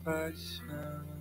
paixão.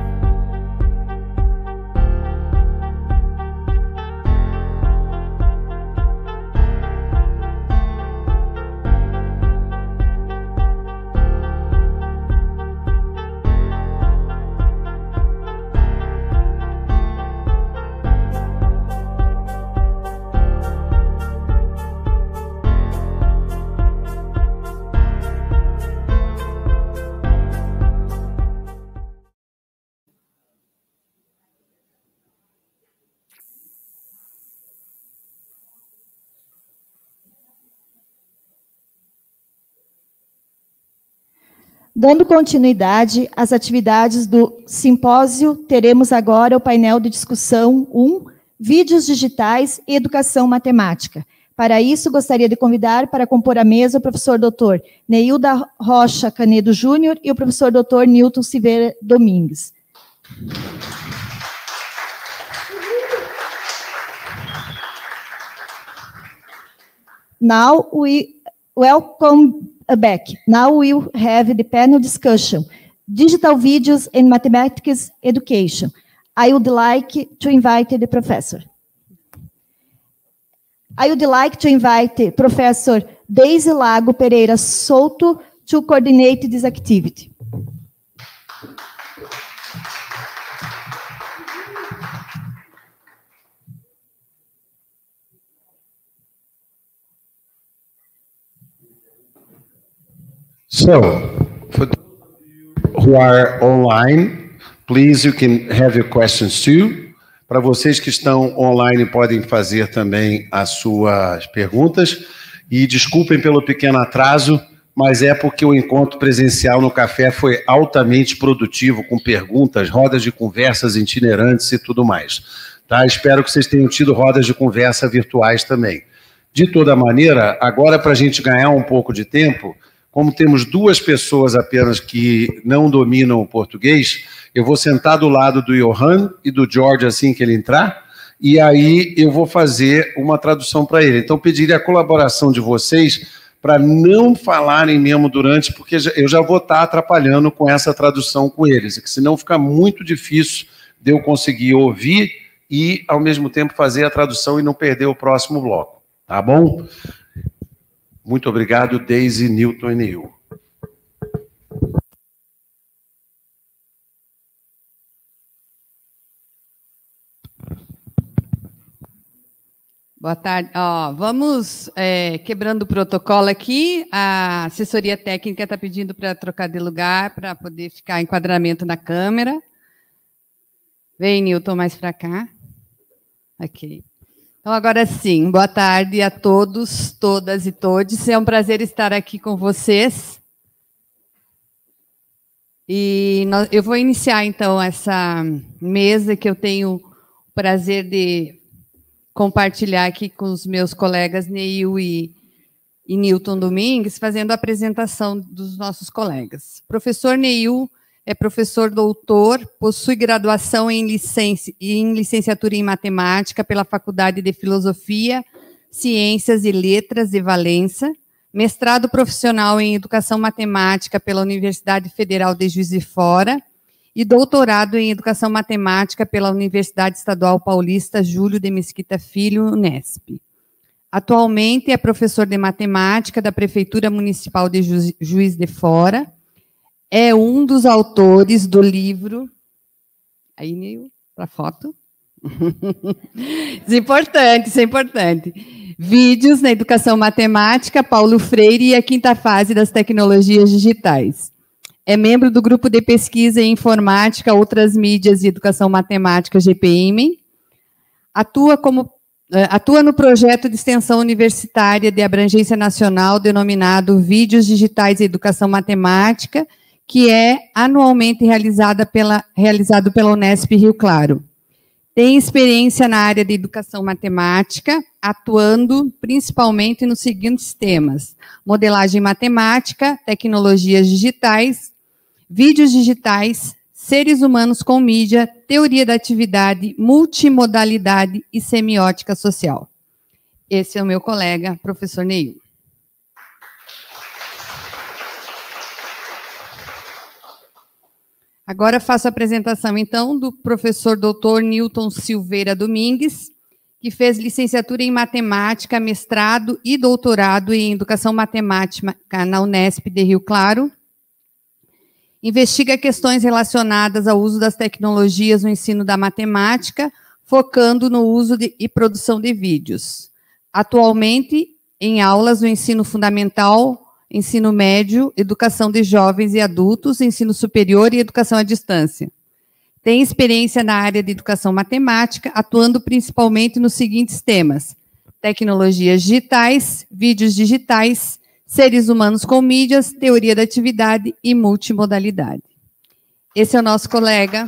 Dando continuidade às atividades do simpósio, teremos agora o painel de discussão 1, Vídeos Digitais e Educação Matemática. Para isso, gostaria de convidar para compor a mesa o professor Dr. Neil da Rocha Canedo Júnior e o professor Dr. Newton Silveira Domingues. Now we welcome back. Now we'll have the panel discussion, Digital Videos in Mathematics Education. I would like to invite the professor. I would like to invite Professor Deise Lago Pereira Souto to coordinate this activity. So, for those who are online, please, you can have your questions too. Para vocês que estão online, podem fazer também as suas perguntas. E desculpem pelo pequeno atraso, mas é porque o encontro presencial no café foi altamente produtivo, com perguntas, rodas de conversas itinerantes e tudo mais. Tá? Espero que vocês tenham tido rodas de conversa virtuais também. De toda maneira, agora para a gente ganhar um pouco de tempo, como temos duas pessoas apenas que não dominam o português, eu vou sentar do lado do Johan e do George assim que ele entrar, e aí eu vou fazer uma tradução para ele. Então, pediria a colaboração de vocês para não falarem mesmo durante, porque eu já vou estar atrapalhando com essa tradução com eles, que senão fica muito difícil de eu conseguir ouvir e, ao mesmo tempo, fazer a tradução e não perder o próximo bloco. Tá bom? Muito obrigado, Deise, Newton e Neil. Boa tarde. Vamos quebrando o protocolo aqui. A assessoria técnica está pedindo para trocar de lugar, para poder ficar enquadramento na câmera. Vem, Newton, mais para cá. Ok. Então, agora sim, boa tarde a todos, todas e todes. É um prazer estar aqui com vocês. E eu vou iniciar, então, essa mesa que eu tenho o prazer de compartilhar aqui com os meus colegas Neil e Newton Domingues, fazendo a apresentação dos nossos colegas. O professor Neil é professor doutor, possui graduação em licenciatura em matemática pela Faculdade de Filosofia, Ciências e Letras de Valença, mestrado profissional em educação matemática pela Universidade Federal de Juiz de Fora e doutorado em educação matemática pela Universidade Estadual Paulista Júlio de Mesquita Filho, Unesp. Atualmente é professor de matemática da Prefeitura Municipal de Juiz de Fora. É um dos autores do livro... Aí, Neil, para a foto. Isso é importante, isso é importante. Vídeos na Educação Matemática, Paulo Freire e a Quinta Fase das Tecnologias Digitais. É membro do Grupo de Pesquisa em Informática, Outras Mídias e Educação Matemática, GPM. Atua no projeto de extensão universitária de abrangência nacional denominado Vídeos Digitais e Educação Matemática, que é anualmente realizado pela Unesp Rio Claro. Tem experiência na área de educação matemática, atuando principalmente nos seguintes temas: modelagem matemática, tecnologias digitais, vídeos digitais, seres humanos com mídia, teoria da atividade, multimodalidade e semiótica social. Esse é o meu colega, professor Neil. Agora faço a apresentação, então, do professor Dr. Newton Silveira Domingues, que fez licenciatura em matemática, mestrado e doutorado em educação matemática na Unesp de Rio Claro. Investiga questões relacionadas ao uso das tecnologias no ensino da matemática, focando no uso e produção de vídeos. Atualmente, em aulas no ensino fundamental, ensino médio, educação de jovens e adultos, ensino superior e educação à distância. Tem experiência na área de educação matemática, atuando principalmente nos seguintes temas: tecnologias digitais, vídeos digitais, seres humanos com mídias, teoria da atividade e multimodalidade. Esse é o nosso colega,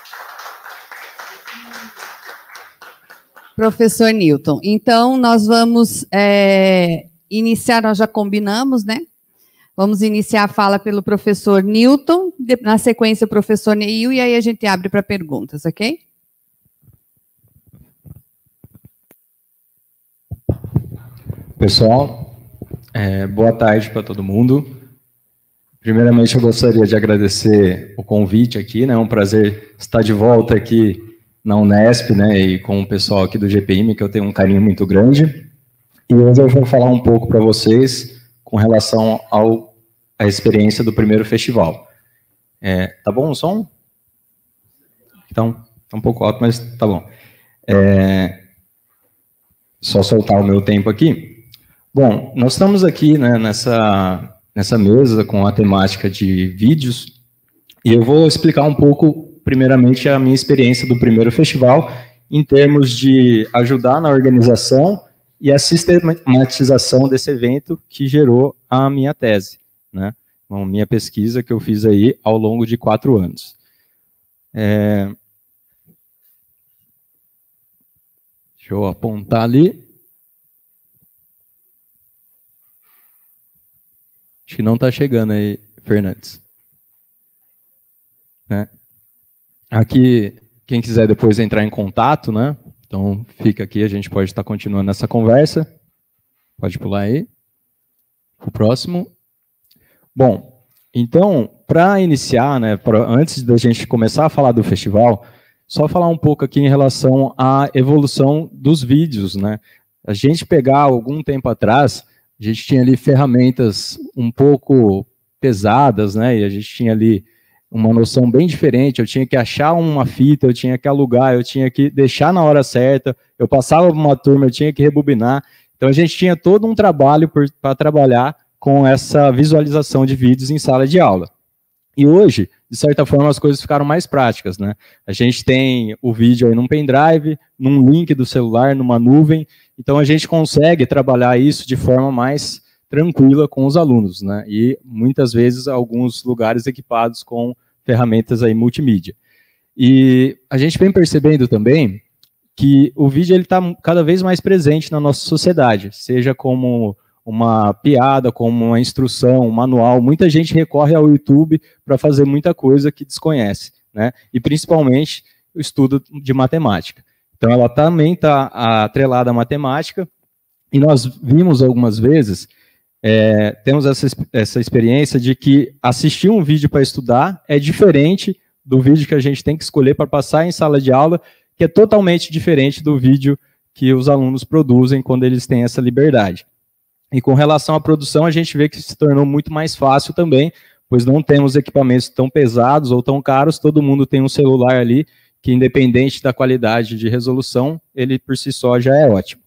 professor Newton. Então, nós vamos iniciar, nós já combinamos, né? Vamos iniciar a fala pelo professor Newton, na sequência o professor Neil, e aí a gente abre para perguntas, ok? Pessoal, boa tarde para todo mundo. Primeiramente, eu gostaria de agradecer o convite aqui, né? É um prazer estar de volta aqui na Unesp, né? E com o pessoal aqui do GPIM, que eu tenho um carinho muito grande. E hoje eu vou falar um pouco para vocês com relação à experiência do primeiro festival. Tá bom o som? Então, tá um pouco alto, mas tá bom. Só soltar o meu tempo aqui. Bom, nós estamos aqui, né, nessa mesa com a temática de vídeos, e eu vou explicar um pouco, primeiramente, a minha experiência do primeiro festival, em termos de ajudar na organização e a sistematização desse evento que gerou a minha tese, né? Uma minha pesquisa que eu fiz aí ao longo de 4 anos. Deixa eu apontar ali. Acho que não está chegando aí, Fernandes. Né? Aqui, quem quiser depois entrar em contato, né? Então, fica aqui, a gente pode estar continuando essa conversa. Pode pular aí. O próximo. Bom, então, para iniciar, né, antes da gente começar a falar do festival, só falar um pouco aqui em relação à evolução dos vídeos, né? A gente pegar algum tempo atrás, a gente tinha ali ferramentas um pouco pesadas, né? E a gente tinha ali uma noção bem diferente. Eu tinha que achar uma fita, eu tinha que alugar, eu tinha que deixar na hora certa, eu passava por uma turma, eu tinha que rebobinar. Então a gente tinha todo um trabalho para trabalhar com essa visualização de vídeos em sala de aula. E hoje, de certa forma, as coisas ficaram mais práticas, né? A gente tem o vídeo aí num pendrive, num link do celular, numa nuvem, então a gente consegue trabalhar isso de forma mais tranquila com os alunos, né? E muitas vezes alguns lugares equipados com ferramentas aí multimídia. E a gente vem percebendo também que o vídeo está cada vez mais presente na nossa sociedade, seja como uma piada, como uma instrução, um manual. Muita gente recorre ao YouTube para fazer muita coisa que desconhece, né? E principalmente o estudo de matemática. Então ela também está atrelada à matemática, e nós vimos algumas vezes, temos essa experiência de que assistir um vídeo para estudar é diferente do vídeo que a gente tem que escolher para passar em sala de aula, que é totalmente diferente do vídeo que os alunos produzem quando eles têm essa liberdade. E com relação à produção, a gente vê que se tornou muito mais fácil também, pois não temos equipamentos tão pesados ou tão caros, todo mundo tem um celular ali, que independente da qualidade de resolução, ele por si só já é ótimo.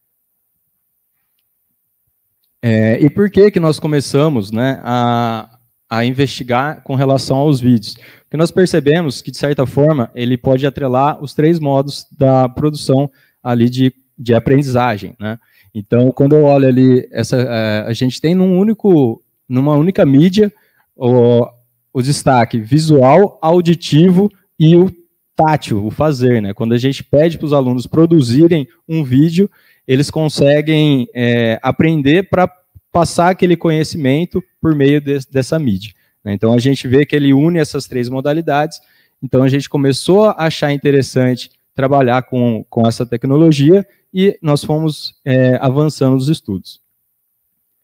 E por que nós começamos, né, a investigar com relação aos vídeos? Porque nós percebemos que, de certa forma, ele pode atrelar os 3 modos da produção ali de aprendizagem, né? Então, quando eu olho ali, a gente tem numa única mídia o destaque visual, auditivo e o tátil, o fazer, né? Quando a gente pede para os alunos produzirem um vídeo, eles conseguem aprender para passar aquele conhecimento por meio dessa mídia, né? Então, a gente vê que ele une essas 3 modalidades. Então, a gente começou a achar interessante trabalhar com essa tecnologia, e nós fomos avançando nos estudos.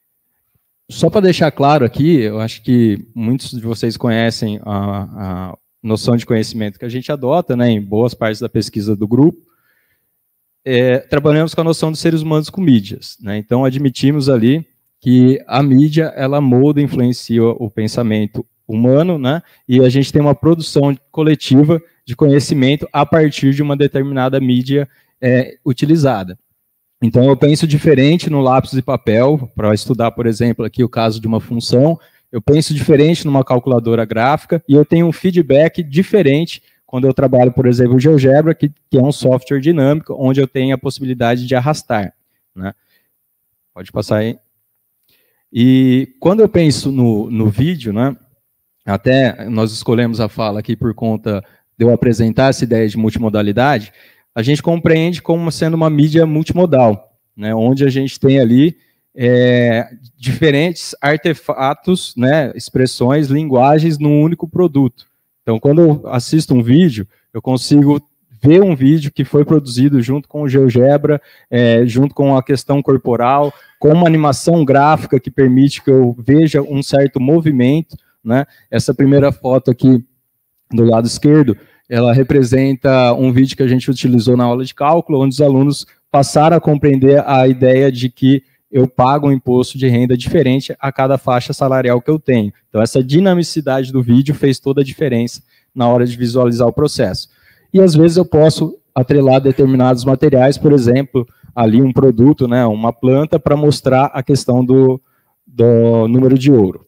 Só para deixar claro aqui, eu acho que muitos de vocês conhecem noção de conhecimento que a gente adota, né, em boas partes da pesquisa do grupo, trabalhamos com a noção dos seres humanos com mídias, né? Então, admitimos ali que a mídia, ela molda e influencia o pensamento humano, né? E a gente tem uma produção coletiva de conhecimento a partir de uma determinada mídia utilizada. Então, eu penso diferente no lápis e papel, para estudar, por exemplo, aqui o caso de uma função, eu penso diferente numa calculadora gráfica, e eu tenho um feedback diferente quando eu trabalho, por exemplo, o GeoGebra, que é um software dinâmico, onde eu tenho a possibilidade de arrastar, né? Pode passar aí. E quando eu penso no vídeo, né, até nós escolhemos a fala aqui por conta de eu apresentar essa ideia de multimodalidade, a gente compreende como sendo uma mídia multimodal, né, onde a gente tem ali diferentes artefatos, né, expressões, linguagens num único produto. Então, quando eu assisto um vídeo, eu consigo ver um vídeo que foi produzido junto com o GeoGebra, junto com a questão corporal, com uma animação gráfica que permite que eu veja um certo movimento, né? Essa primeira foto aqui do lado esquerdo, ela representa um vídeo que a gente utilizou na aula de cálculo, onde os alunos passaram a compreender a ideia de que eu pago um imposto de renda diferente a cada faixa salarial que eu tenho. Então, essa dinamicidade do vídeo fez toda a diferença na hora de visualizar o processo. E, às vezes, eu posso atrelar determinados materiais, por exemplo, ali um produto, né, uma planta, para mostrar a questão do número de ouro.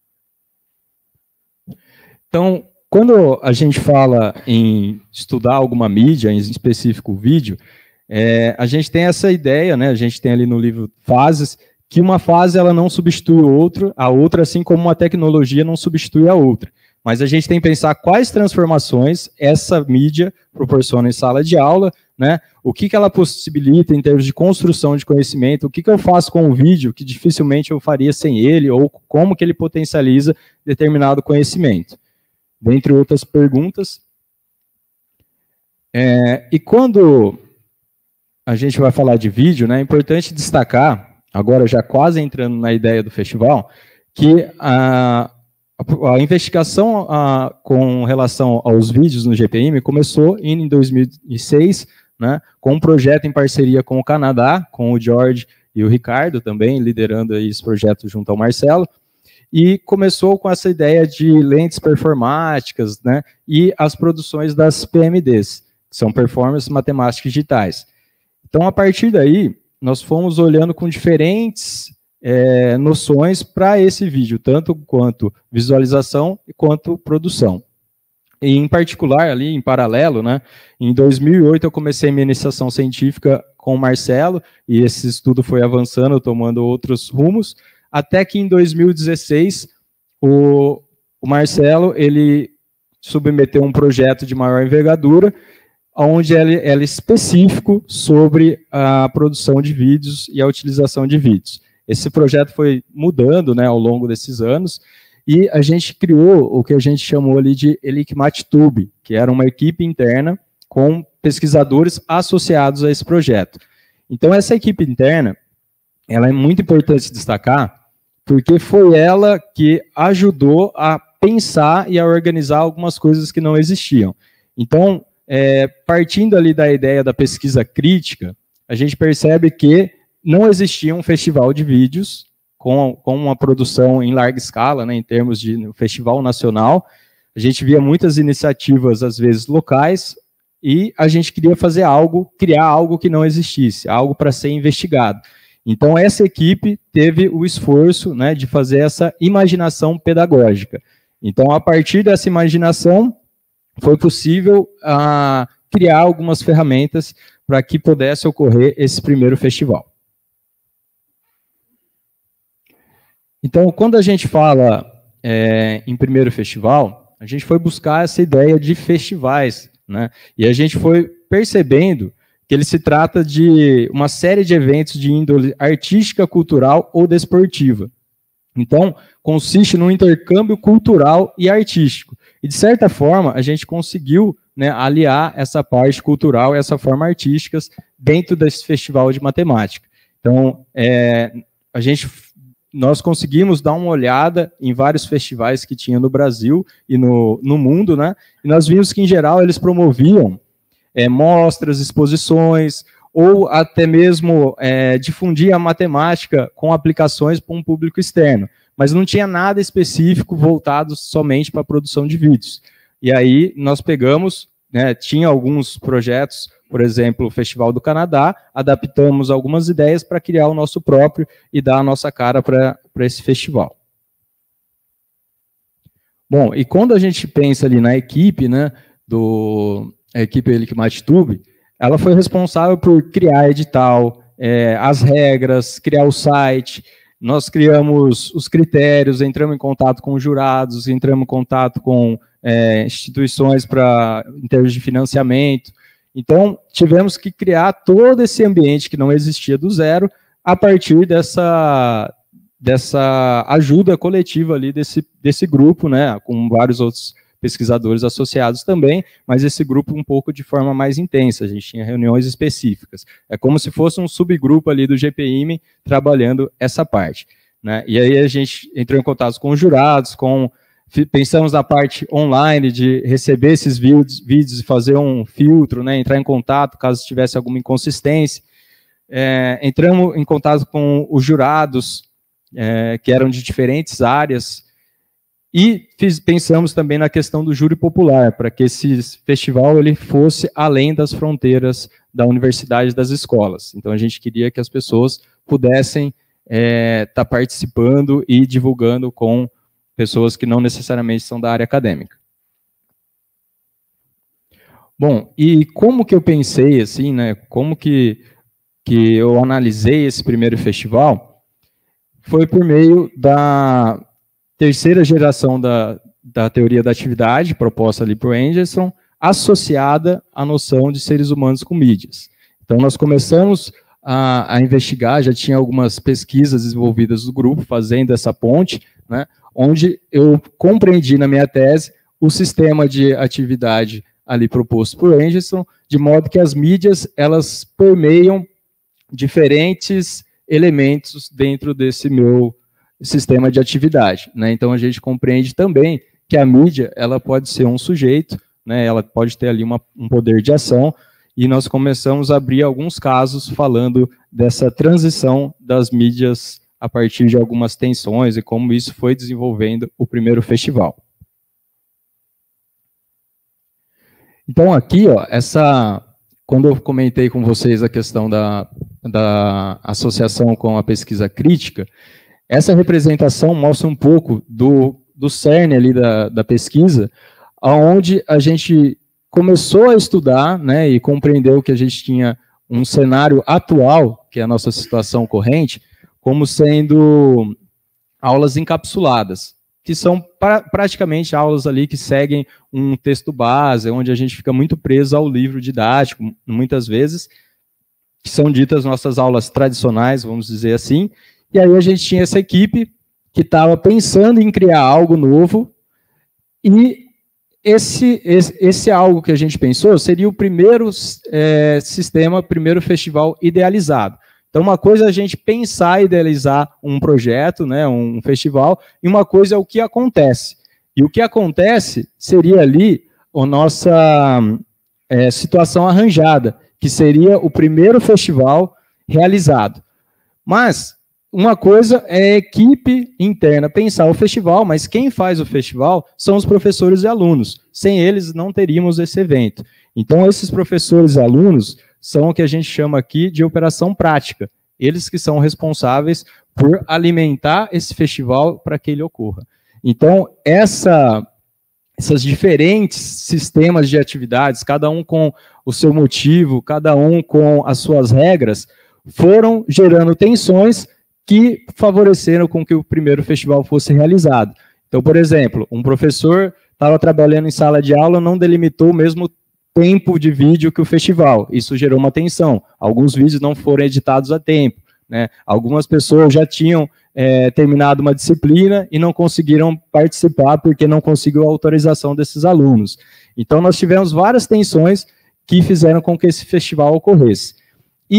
Então, quando a gente fala em estudar alguma mídia, em específico o vídeo, a gente tem essa ideia, né, a gente tem ali no livro fases, que uma fase ela não substitui a outra, assim como uma tecnologia não substitui a outra. Mas a gente tem que pensar quais transformações essa mídia proporciona em sala de aula, né, o que ela possibilita em termos de construção de conhecimento, o que eu faço com o vídeo que dificilmente eu faria sem ele, ou como que ele potencializa determinado conhecimento. Dentre outras perguntas. E quando a gente vai falar de vídeo, né, é importante destacar, agora já quase entrando na ideia do festival, que a investigação com relação aos vídeos no GPM começou em 2006, né, com um projeto em parceria com o Canadá, com o George e o Ricardo também, liderando aí esse projeto junto ao Marcelo, e começou com essa ideia de lentes performáticas, né, e as produções das PMDs, que são Performance Matemáticas Digitais. Então, a partir daí, nós fomos olhando com diferentes noções para esse vídeo, tanto quanto visualização quanto produção. E, em particular, ali em paralelo, né, em 2008 eu comecei minha iniciação científica com o Marcelo, e esse estudo foi avançando, tomando outros rumos, até que em 2016 o Marcelo ele submeteu um projeto de maior envergadura, onde ele é específico sobre a produção de vídeos e a utilização de vídeos. Esse projeto foi mudando, né, ao longo desses anos, e a gente criou o que a gente chamou ali de ElICMATTube, que era uma equipe interna com pesquisadores associados a esse projeto. Então, essa equipe interna, ela é muito importante destacar, porque foi ela que ajudou a pensar e a organizar algumas coisas que não existiam. Então, partindo ali da ideia da pesquisa crítica, a gente percebe que não existia um festival de vídeos com uma produção em larga escala, né, em termos de festival nacional. A gente via muitas iniciativas, às vezes, locais, e a gente queria fazer algo, criar algo que não existisse, algo para ser investigado. Então, essa equipe teve o esforço, né, de fazer essa imaginação pedagógica. Então, a partir dessa imaginação, foi possível criar algumas ferramentas para que pudesse ocorrer esse primeiro festival. Então, quando a gente fala em primeiro festival, a gente foi buscar essa ideia de festivais, né? E a gente foi percebendo que ele se trata de uma série de eventos de índole artística, cultural ou desportiva. Então, consiste num intercâmbio cultural e artístico. E, de certa forma, a gente conseguiu, né, aliar essa parte cultural e essa forma artísticas dentro desse festival de matemática. Então, a gente nós conseguimos dar uma olhada em vários festivais que tinha no Brasil e no mundo, né? E nós vimos que, em geral, eles promoviam mostras, exposições, ou até mesmo difundir a matemática com aplicações para um público externo. Mas não tinha nada específico voltado somente para a produção de vídeos. E aí nós pegamos, né, tinha alguns projetos, por exemplo, o Festival do Canadá, adaptamos algumas ideias para criar o nosso próprio e dar a nossa cara para esse festival. Bom, e quando a gente pensa ali na equipe, né, a equipe Elikmatube, ela foi responsável por criar edital, as regras, criar o site. Nós criamos os critérios, entramos em contato com jurados, entramos em contato com instituições em termos de financiamento. Então, tivemos que criar todo esse ambiente que não existia do zero a partir dessa ajuda coletiva ali desse grupo, né, com vários outros pesquisadores associados também, mas esse grupo um pouco de forma mais intensa, a gente tinha reuniões específicas. É como se fosse um subgrupo ali do GPIM trabalhando essa parte, né? E aí a gente entrou em contato com os jurados, pensamos na parte online de receber esses vídeos e fazer um filtro, né, entrar em contato caso tivesse alguma inconsistência. Entramos em contato com os jurados, que eram de diferentes áreas, e pensamos também na questão do júri popular, para que esse festival ele fosse além das fronteiras da universidade e das escolas. Então, a gente queria que as pessoas pudessem estar participando e divulgando com pessoas que não necessariamente são da área acadêmica. Bom, e como que eu pensei, assim, né, como que eu analisei esse primeiro festival? Foi por meio da terceira geração da teoria da atividade, proposta ali por Anderson, associada à noção de seres humanos com mídias. Então, nós começamos a investigar, já tinha algumas pesquisas desenvolvidas do grupo, fazendo essa ponte, né, onde eu compreendi na minha tese o sistema de atividade ali proposto por Anderson, de modo que as mídias, elas permeiam diferentes elementos dentro desse meu sistema de atividade, né? Então a gente compreende também que a mídia ela pode ser um sujeito, né? Ela pode ter ali um poder de ação, e nós começamos a abrir alguns casos falando dessa transição das mídias a partir de algumas tensões e como isso foi desenvolvendo o primeiro festival. Então aqui, ó, quando eu comentei com vocês a questão da associação com a pesquisa crítica, essa representação mostra um pouco do cerne ali da pesquisa, onde a gente começou a estudar, né, e compreendeu que a gente tinha um cenário atual, que é a nossa situação corrente, como sendo aulas encapsuladas, que são praticamente aulas ali que seguem um texto base, onde a gente fica muito preso ao livro didático, muitas vezes, que são ditas nossas aulas tradicionais, vamos dizer assim. E aí a gente tinha essa equipe que estava pensando em criar algo novo, e esse algo que a gente pensou seria o primeiro primeiro festival idealizado. Então, uma coisa é a gente pensar e idealizar um projeto, né, um festival, e uma coisa é o que acontece. E o que acontece seria ali a nossa situação arranjada, que seria o primeiro festival realizado. Mas uma coisa é a equipe interna pensar o festival, mas quem faz o festival são os professores e alunos. Sem eles, não teríamos esse evento. Então, esses professores e alunos são o que a gente chama aqui de operação prática. Eles que são responsáveis por alimentar esse festival para que ele ocorra. Então, essas diferentes sistemas de atividades, cada um com o seu motivo, cada um com as suas regras, foram gerando tensões que favoreceram com que o primeiro festival fosse realizado. Então, por exemplo, um professor estava trabalhando em sala de aula, não delimitou o mesmo tempo de vídeo que o festival. Isso gerou uma tensão. Alguns vídeos não foram editados a tempo, né? Algumas pessoas já tinham terminado uma disciplina e não conseguiram participar porque não conseguiu a autorização desses alunos. Então, nós tivemos várias tensões que fizeram com que esse festival ocorresse. E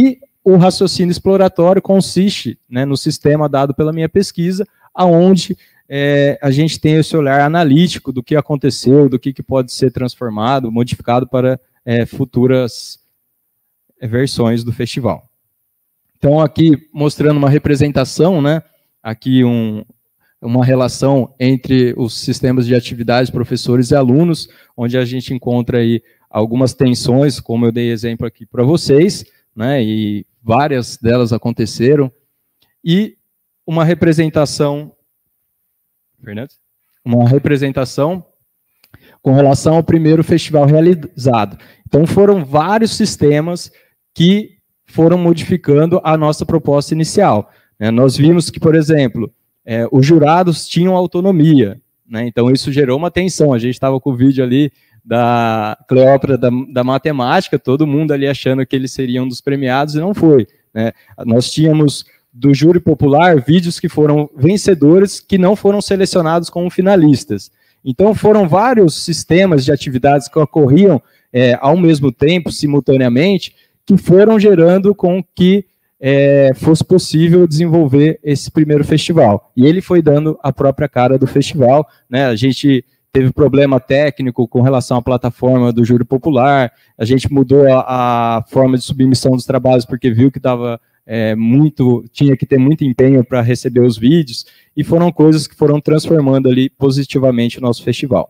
o raciocínio exploratório consiste, né, no sistema dado pela minha pesquisa, aonde a gente tem esse olhar analítico do que aconteceu, do que pode ser transformado, modificado para futuras versões do festival. Então, aqui mostrando uma representação, né, aqui uma relação entre os sistemas de atividades, professores e alunos, onde a gente encontra aí algumas tensões, como eu dei exemplo aqui para vocês, né, e várias delas aconteceram, e uma representação, Fernando? Uma representação com relação ao primeiro festival realizado. Então, foram vários sistemas que foram modificando a nossa proposta inicial. Nós vimos que, por exemplo, os jurados tinham autonomia, né? Então isso gerou uma tensão. A gente estava com o vídeo ali da Cleópatra da matemática, todo mundo ali achando que eles seriam um dos premiados, e não foi, né? Nós tínhamos do júri popular vídeos que foram vencedores, que não foram selecionados como finalistas. Então foram vários sistemas de atividades que ocorriam ao mesmo tempo, simultaneamente, que foram gerando com que fosse possível desenvolver esse primeiro festival. E ele foi dando a própria cara do festival, né? A gente teve problema técnico com relação à plataforma do júri popular, a gente mudou a forma de submissão dos trabalhos porque viu que tinha que ter muito empenho para receber os vídeos, e foram coisas que foram transformando ali positivamente o nosso festival.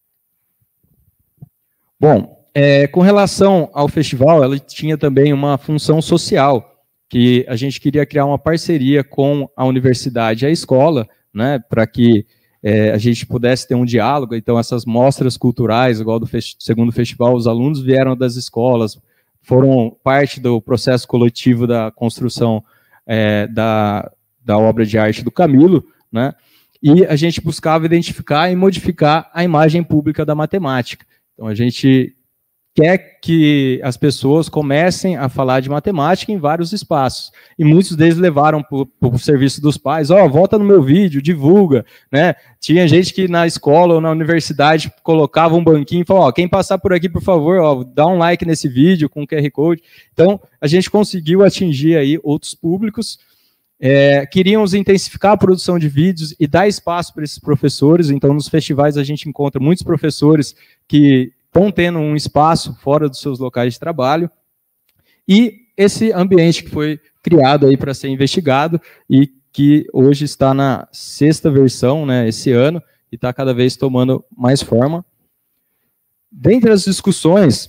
Bom, com relação ao festival, ela tinha também uma função social, que a gente queria criar uma parceria com a universidade e a escola, né, para que a gente pudesse ter um diálogo. Então, essas mostras culturais, igual do segundo festival, os alunos vieram das escolas, foram parte do processo coletivo da construção da obra de arte do Camilo, né, e a gente buscava identificar e modificar a imagem pública da matemática. Então, a gente quer que as pessoas comecem a falar de matemática em vários espaços. E muitos deles levaram para o serviço dos pais, volta no meu vídeo, divulga, né? Tinha gente que na escola ou na universidade colocava um banquinho e falava, quem passar por aqui, por favor, dá um like nesse vídeo com QR Code. Então, a gente conseguiu atingir aí outros públicos. Queríamos intensificar a produção de vídeos e dar espaço para esses professores. Então, nos festivais a gente encontra muitos professores que estão tendo um espaço fora dos seus locais de trabalho, e esse ambiente que foi criado aí para ser investigado, e que hoje está na 6ª versão, né, esse ano, e está cada vez tomando mais forma. Dentre as discussões,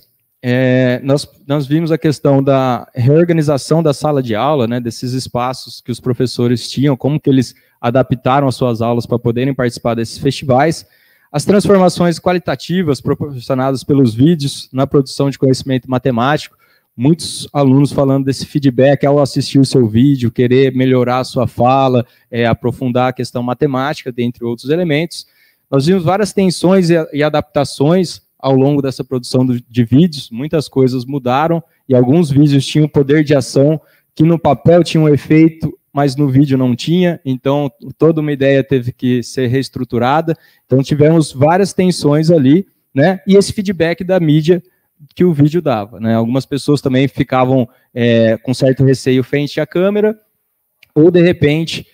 nós vimos a questão da reorganização da sala de aula, né, desses espaços que os professores tinham, como que eles adaptaram as suas aulas para poderem participar desses festivais, as transformações qualitativas proporcionadas pelos vídeos na produção de conhecimento matemático, muitos alunos falando desse feedback ao assistir o seu vídeo, querer melhorar a sua fala, aprofundar a questão matemática, dentre outros elementos. Nós vimos várias tensões e adaptações ao longo dessa produção de vídeos, muitas coisas mudaram, e alguns vídeos tinham poder de ação que no papel tinham um efeito, mas no vídeo não tinha, então toda uma ideia teve que ser reestruturada. Então tivemos várias tensões ali, né? E esse feedback da mídia que o vídeo dava, né? Algumas pessoas também ficavam com certo receio frente à câmera, ou de repente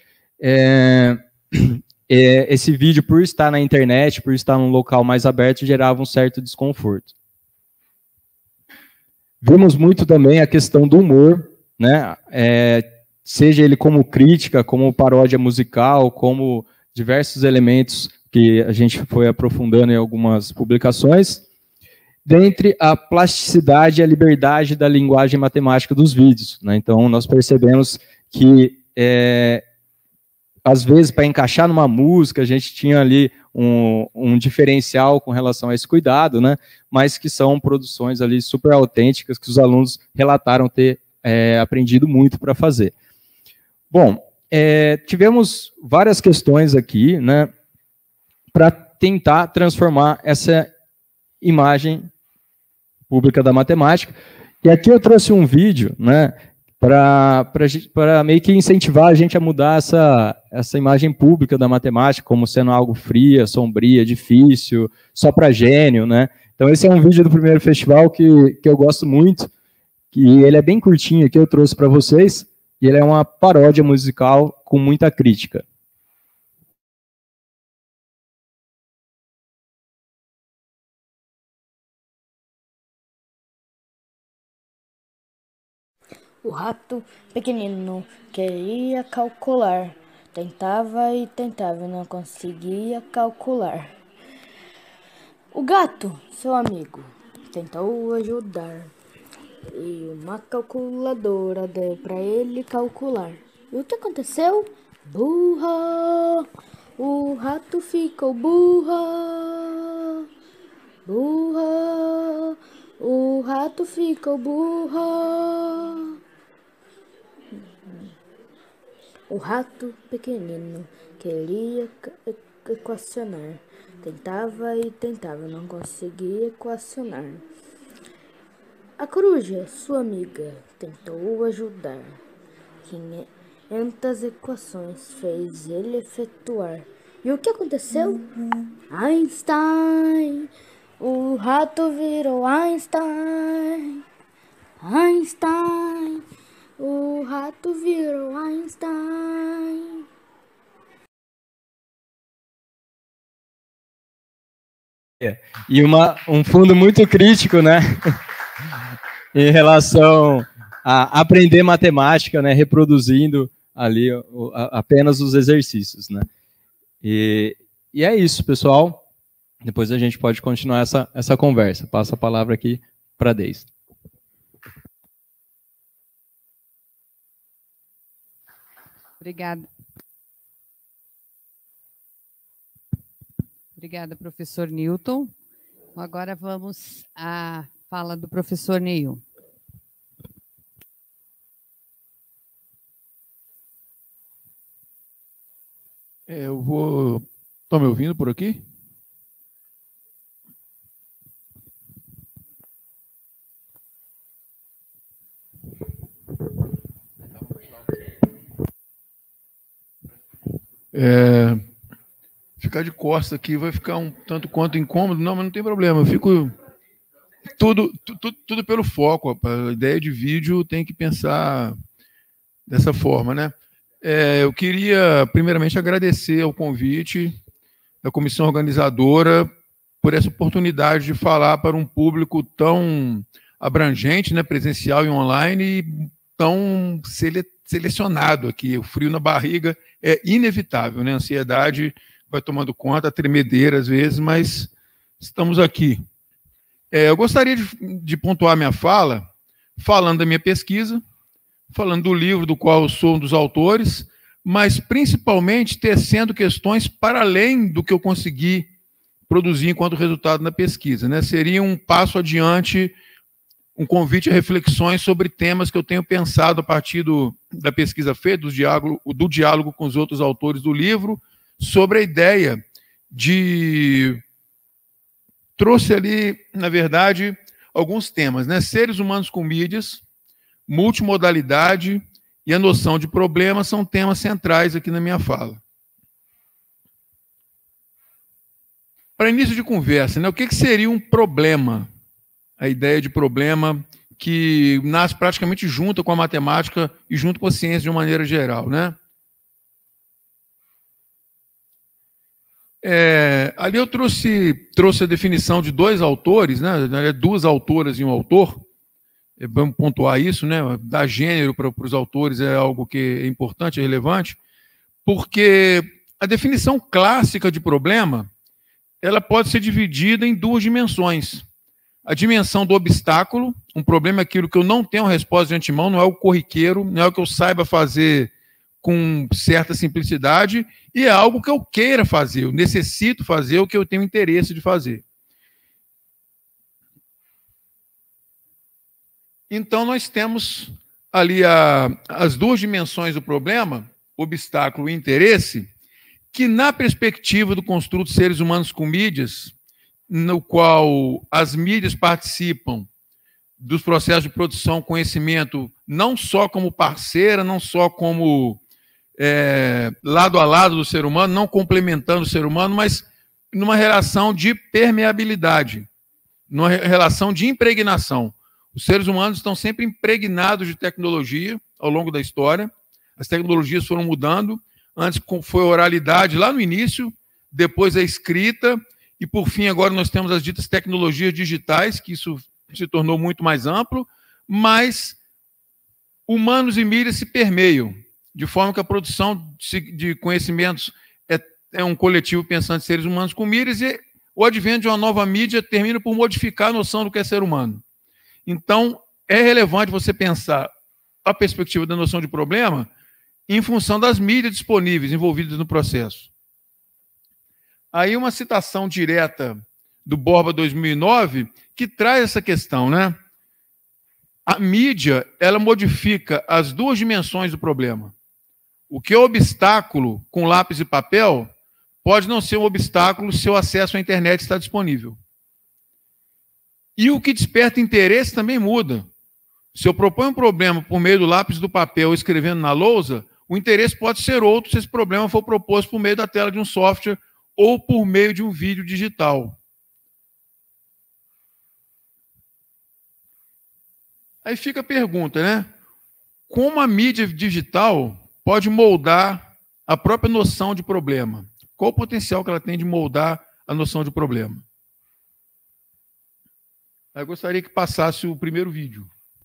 esse vídeo, por estar na internet, por estar num local mais aberto, gerava um certo desconforto. Vimos muito também a questão do humor, né? Seja ele como crítica, como paródia musical, como diversos elementos que a gente foi aprofundando em algumas publicações, dentre a plasticidade e a liberdade da linguagem matemática dos vídeos, né? Então, nós percebemos que, às vezes, para encaixar numa música, a gente tinha ali um diferencial com relação a esse cuidado, né? Mas que são produções ali super autênticas, que os alunos relataram ter aprendido muito para fazer. Bom, tivemos várias questões aqui, né, para tentar transformar essa imagem pública da matemática. E aqui eu trouxe um vídeo, né, para meio que incentivar a gente a mudar essa imagem pública da matemática como sendo algo fria, sombria, difícil, só para gênio, né. Então esse é um vídeo do primeiro festival que eu gosto muito, que ele é bem curtinho aqui, eu trouxe para vocês, e ele é uma paródia musical com muita crítica. O rato pequenino queria calcular, tentava e tentava, não conseguia calcular. O gato, seu amigo, tentou ajudar, e uma calculadora deu pra ele calcular. E o que aconteceu? Burra! O rato ficou burra! Burra! O rato ficou burra! O rato pequenino queria equacionar, tentava e tentava, não conseguia equacionar. A coruja, sua amiga, tentou ajudar, 500 equações fez ele efetuar. E o que aconteceu? Einstein! O rato virou Einstein! Einstein! O rato virou Einstein. E um fundo muito crítico, né? Em relação a aprender matemática, né? Reproduzindo ali apenas os exercícios, né? E é isso, pessoal. Depois a gente pode continuar essa conversa. Passo a palavra aqui para a Deise. Obrigada. Obrigada, professor Newton. Agora vamos à fala do professor Neil. Eu vou... Estão me ouvindo por aqui? Ficar de costas aqui vai ficar um tanto quanto incômodo. Não, mas não tem problema. Eu fico tudo pelo foco. Rapaz. A ideia de vídeo tem que pensar dessa forma, né? Eu queria, primeiramente, agradecer ao convite da comissão organizadora por essa oportunidade de falar para um público tão abrangente, né, presencial e online, e tão selecionado aqui. O frio na barriga é inevitável, né? A ansiedade vai tomando conta, a tremedeira às vezes, mas estamos aqui. Eu gostaria de pontuar minha fala, falando da minha pesquisa, falando do livro do qual eu sou um dos autores, mas principalmente tecendo questões para além do que eu consegui produzir enquanto resultado na pesquisa, né? Seria um passo adiante, um convite a reflexões sobre temas que eu tenho pensado a partir da pesquisa feita, do diálogo com os outros autores do livro, sobre a ideia de... Trouxe ali, na verdade, alguns temas, né? Seres humanos com mídias, multimodalidade e a noção de problema são temas centrais aqui na minha fala. Para início de conversa, né? O que seria um problema? A ideia de problema que nasce praticamente junto com a matemática e junto com a ciência de uma maneira geral, né? Ali eu trouxe a definição de dois autores, né? Duas autoras e um autor. Vamos pontuar isso, né? Dar gênero para os autores é algo que é importante, é relevante, porque a definição clássica de problema, ela pode ser dividida em duas dimensões. A dimensão do obstáculo, um problema é aquilo que eu não tenho resposta de antemão, não é o corriqueiro, não é o que eu saiba fazer com certa simplicidade, e é algo que eu queira fazer, eu necessito fazer o que eu tenho interesse de fazer. Então, nós temos ali as duas dimensões do problema, obstáculo e interesse, que na perspectiva do construto de seres humanos com mídias, no qual as mídias participam dos processos de produção, conhecimento, não só como parceira, não só como lado a lado do ser humano, não complementando o ser humano, mas numa relação de permeabilidade, numa relação de impregnação. Os seres humanos estão sempre impregnados de tecnologia ao longo da história. As tecnologias foram mudando. Antes foi a oralidade lá no início, depois a escrita, e por fim agora nós temos as ditas tecnologias digitais, que isso se tornou muito mais amplo, mas humanos e mídias se permeiam, de forma que a produção de conhecimentos é um coletivo pensante de seres humanos com mídias, e o advento de uma nova mídia termina por modificar a noção do que é ser humano. Então, é relevante você pensar a perspectiva da noção de problema em função das mídias disponíveis envolvidas no processo. Aí uma citação direta do Borba 2009 que traz essa questão, né? A mídia, ela modifica as duas dimensões do problema. O que é obstáculo com lápis e papel pode não ser um obstáculo se o acesso à internet está disponível. E o que desperta interesse também muda. Se eu proponho um problema por meio do lápis e do papel escrevendo na lousa, o interesse pode ser outro se esse problema for proposto por meio da tela de um software ou por meio de um vídeo digital. Aí fica a pergunta, né? Como a mídia digital pode moldar a própria noção de problema? Qual o potencial que ela tem de moldar a noção de problema? Eu gostaria que passasse o primeiro vídeo.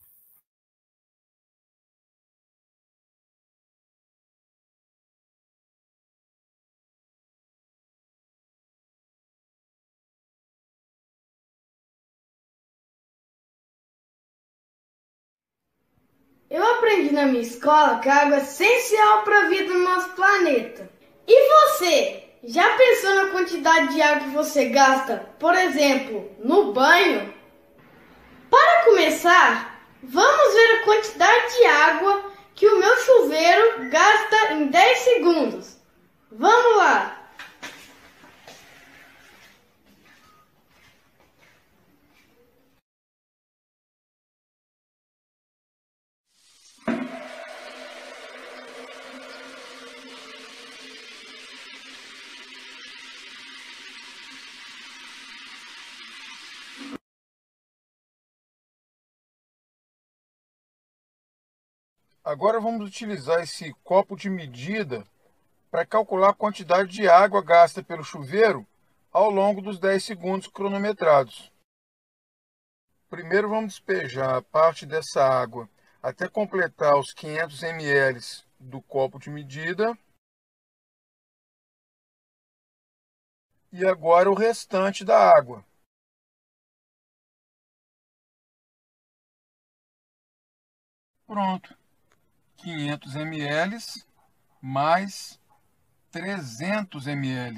Eu aprendi na minha escola que a água é essencial para a vida no nosso planeta. E você? Já pensou na quantidade de água que você gasta, por exemplo, no banho? Para começar, vamos ver a quantidade de água que o meu chuveiro gasta em 10 segundos. Vamos lá! Agora vamos utilizar esse copo de medida para calcular a quantidade de água gasta pelo chuveiro ao longo dos 10 segundos cronometrados. Primeiro vamos despejar parte dessa água até completar os 500 ml do copo de medida. E agora o restante da água. Pronto. 500 ml mais 300 ml.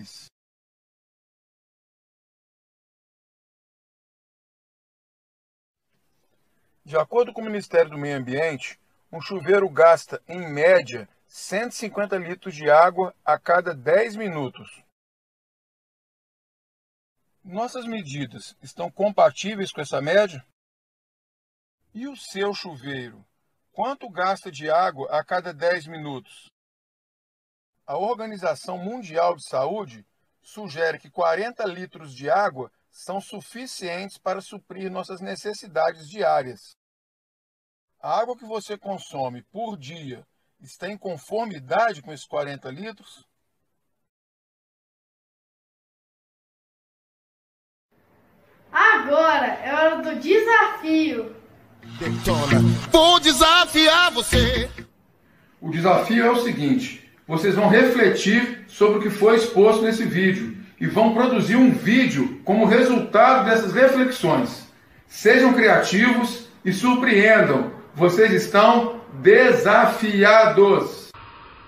De acordo com o Ministério do Meio Ambiente, um chuveiro gasta, em média, 150 litros de água a cada 10 minutos. Nossas medidas estão compatíveis com essa média? E o seu chuveiro? Quanto gasta de água a cada 10 minutos? A Organização Mundial de Saúde sugere que 40 litros de água são suficientes para suprir nossas necessidades diárias. A água que você consome por dia está em conformidade com esses 40 litros? Agora é hora do desafio. Vou desafiar você. O desafio é o seguinte: vocês vão refletir sobre o que foi exposto nesse vídeo e vão produzir um vídeo como resultado dessas reflexões. Sejam criativos e surpreendam. Vocês estão desafiados.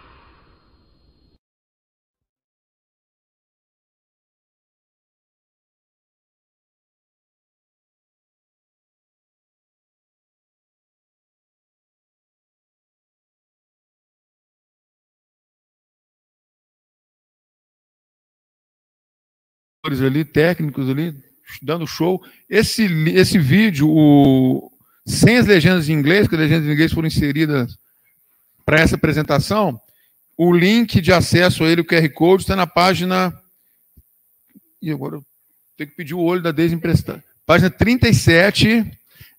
Ali, técnicos ali, dando show. Esse vídeo, sem as legendas em inglês, que as legendas em inglês foram inseridas para essa apresentação, o link de acesso a ele, o QR Code, está na página... E agora eu tenho que pedir o olho da Deise emprestar. Página 37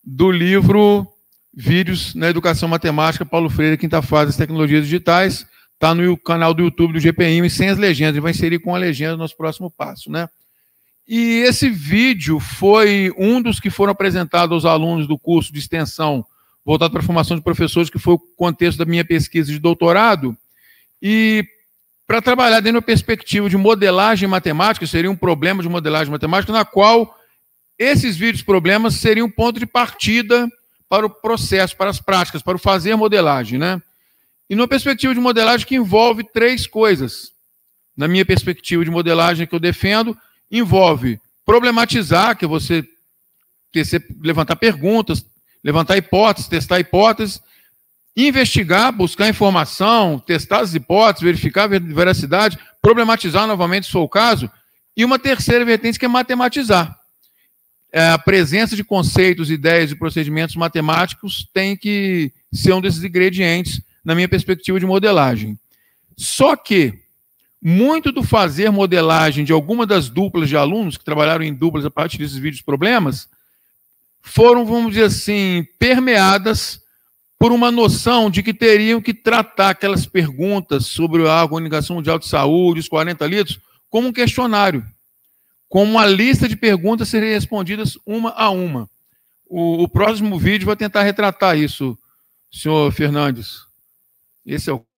do livro Vídeos na Educação Matemática, Paulo Freire, Quinta Fase das Tecnologias Digitais. Está no canal do YouTube do GPM, sem as legendas. Ele vai inserir com a legenda no nosso próximo passo, né? E esse vídeo foi um dos que foram apresentados aos alunos do curso de extensão voltado para a formação de professores, que foi o contexto da minha pesquisa de doutorado. E para trabalhar dentro da perspectiva de modelagem matemática, seria um problema de modelagem matemática, na qual esses vídeos problemas seriam um ponto de partida para o processo, para as práticas, para o fazer modelagem, né? E numa perspectiva de modelagem que envolve 3 coisas. Na minha perspectiva de modelagem que eu defendo, envolve problematizar, que é você levantar perguntas, levantar hipóteses, testar hipóteses, investigar, buscar informação, testar as hipóteses, verificar a veracidade, problematizar novamente, se for o caso, e uma terceira vertente que é matematizar. A presença de conceitos, ideias e procedimentos matemáticos tem que ser um desses ingredientes na minha perspectiva de modelagem. Só que muito do fazer modelagem de alguma das duplas de alunos que trabalharam em duplas a partir desses vídeos problemas foram, vamos dizer assim, permeadas por uma noção de que teriam que tratar aquelas perguntas sobre a Organização Mundial de Saúde, os 40 litros, como um questionário, como uma lista de perguntas serem respondidas uma a uma. O próximo vídeo vai tentar retratar isso, senhor Fernandes. Esse é o...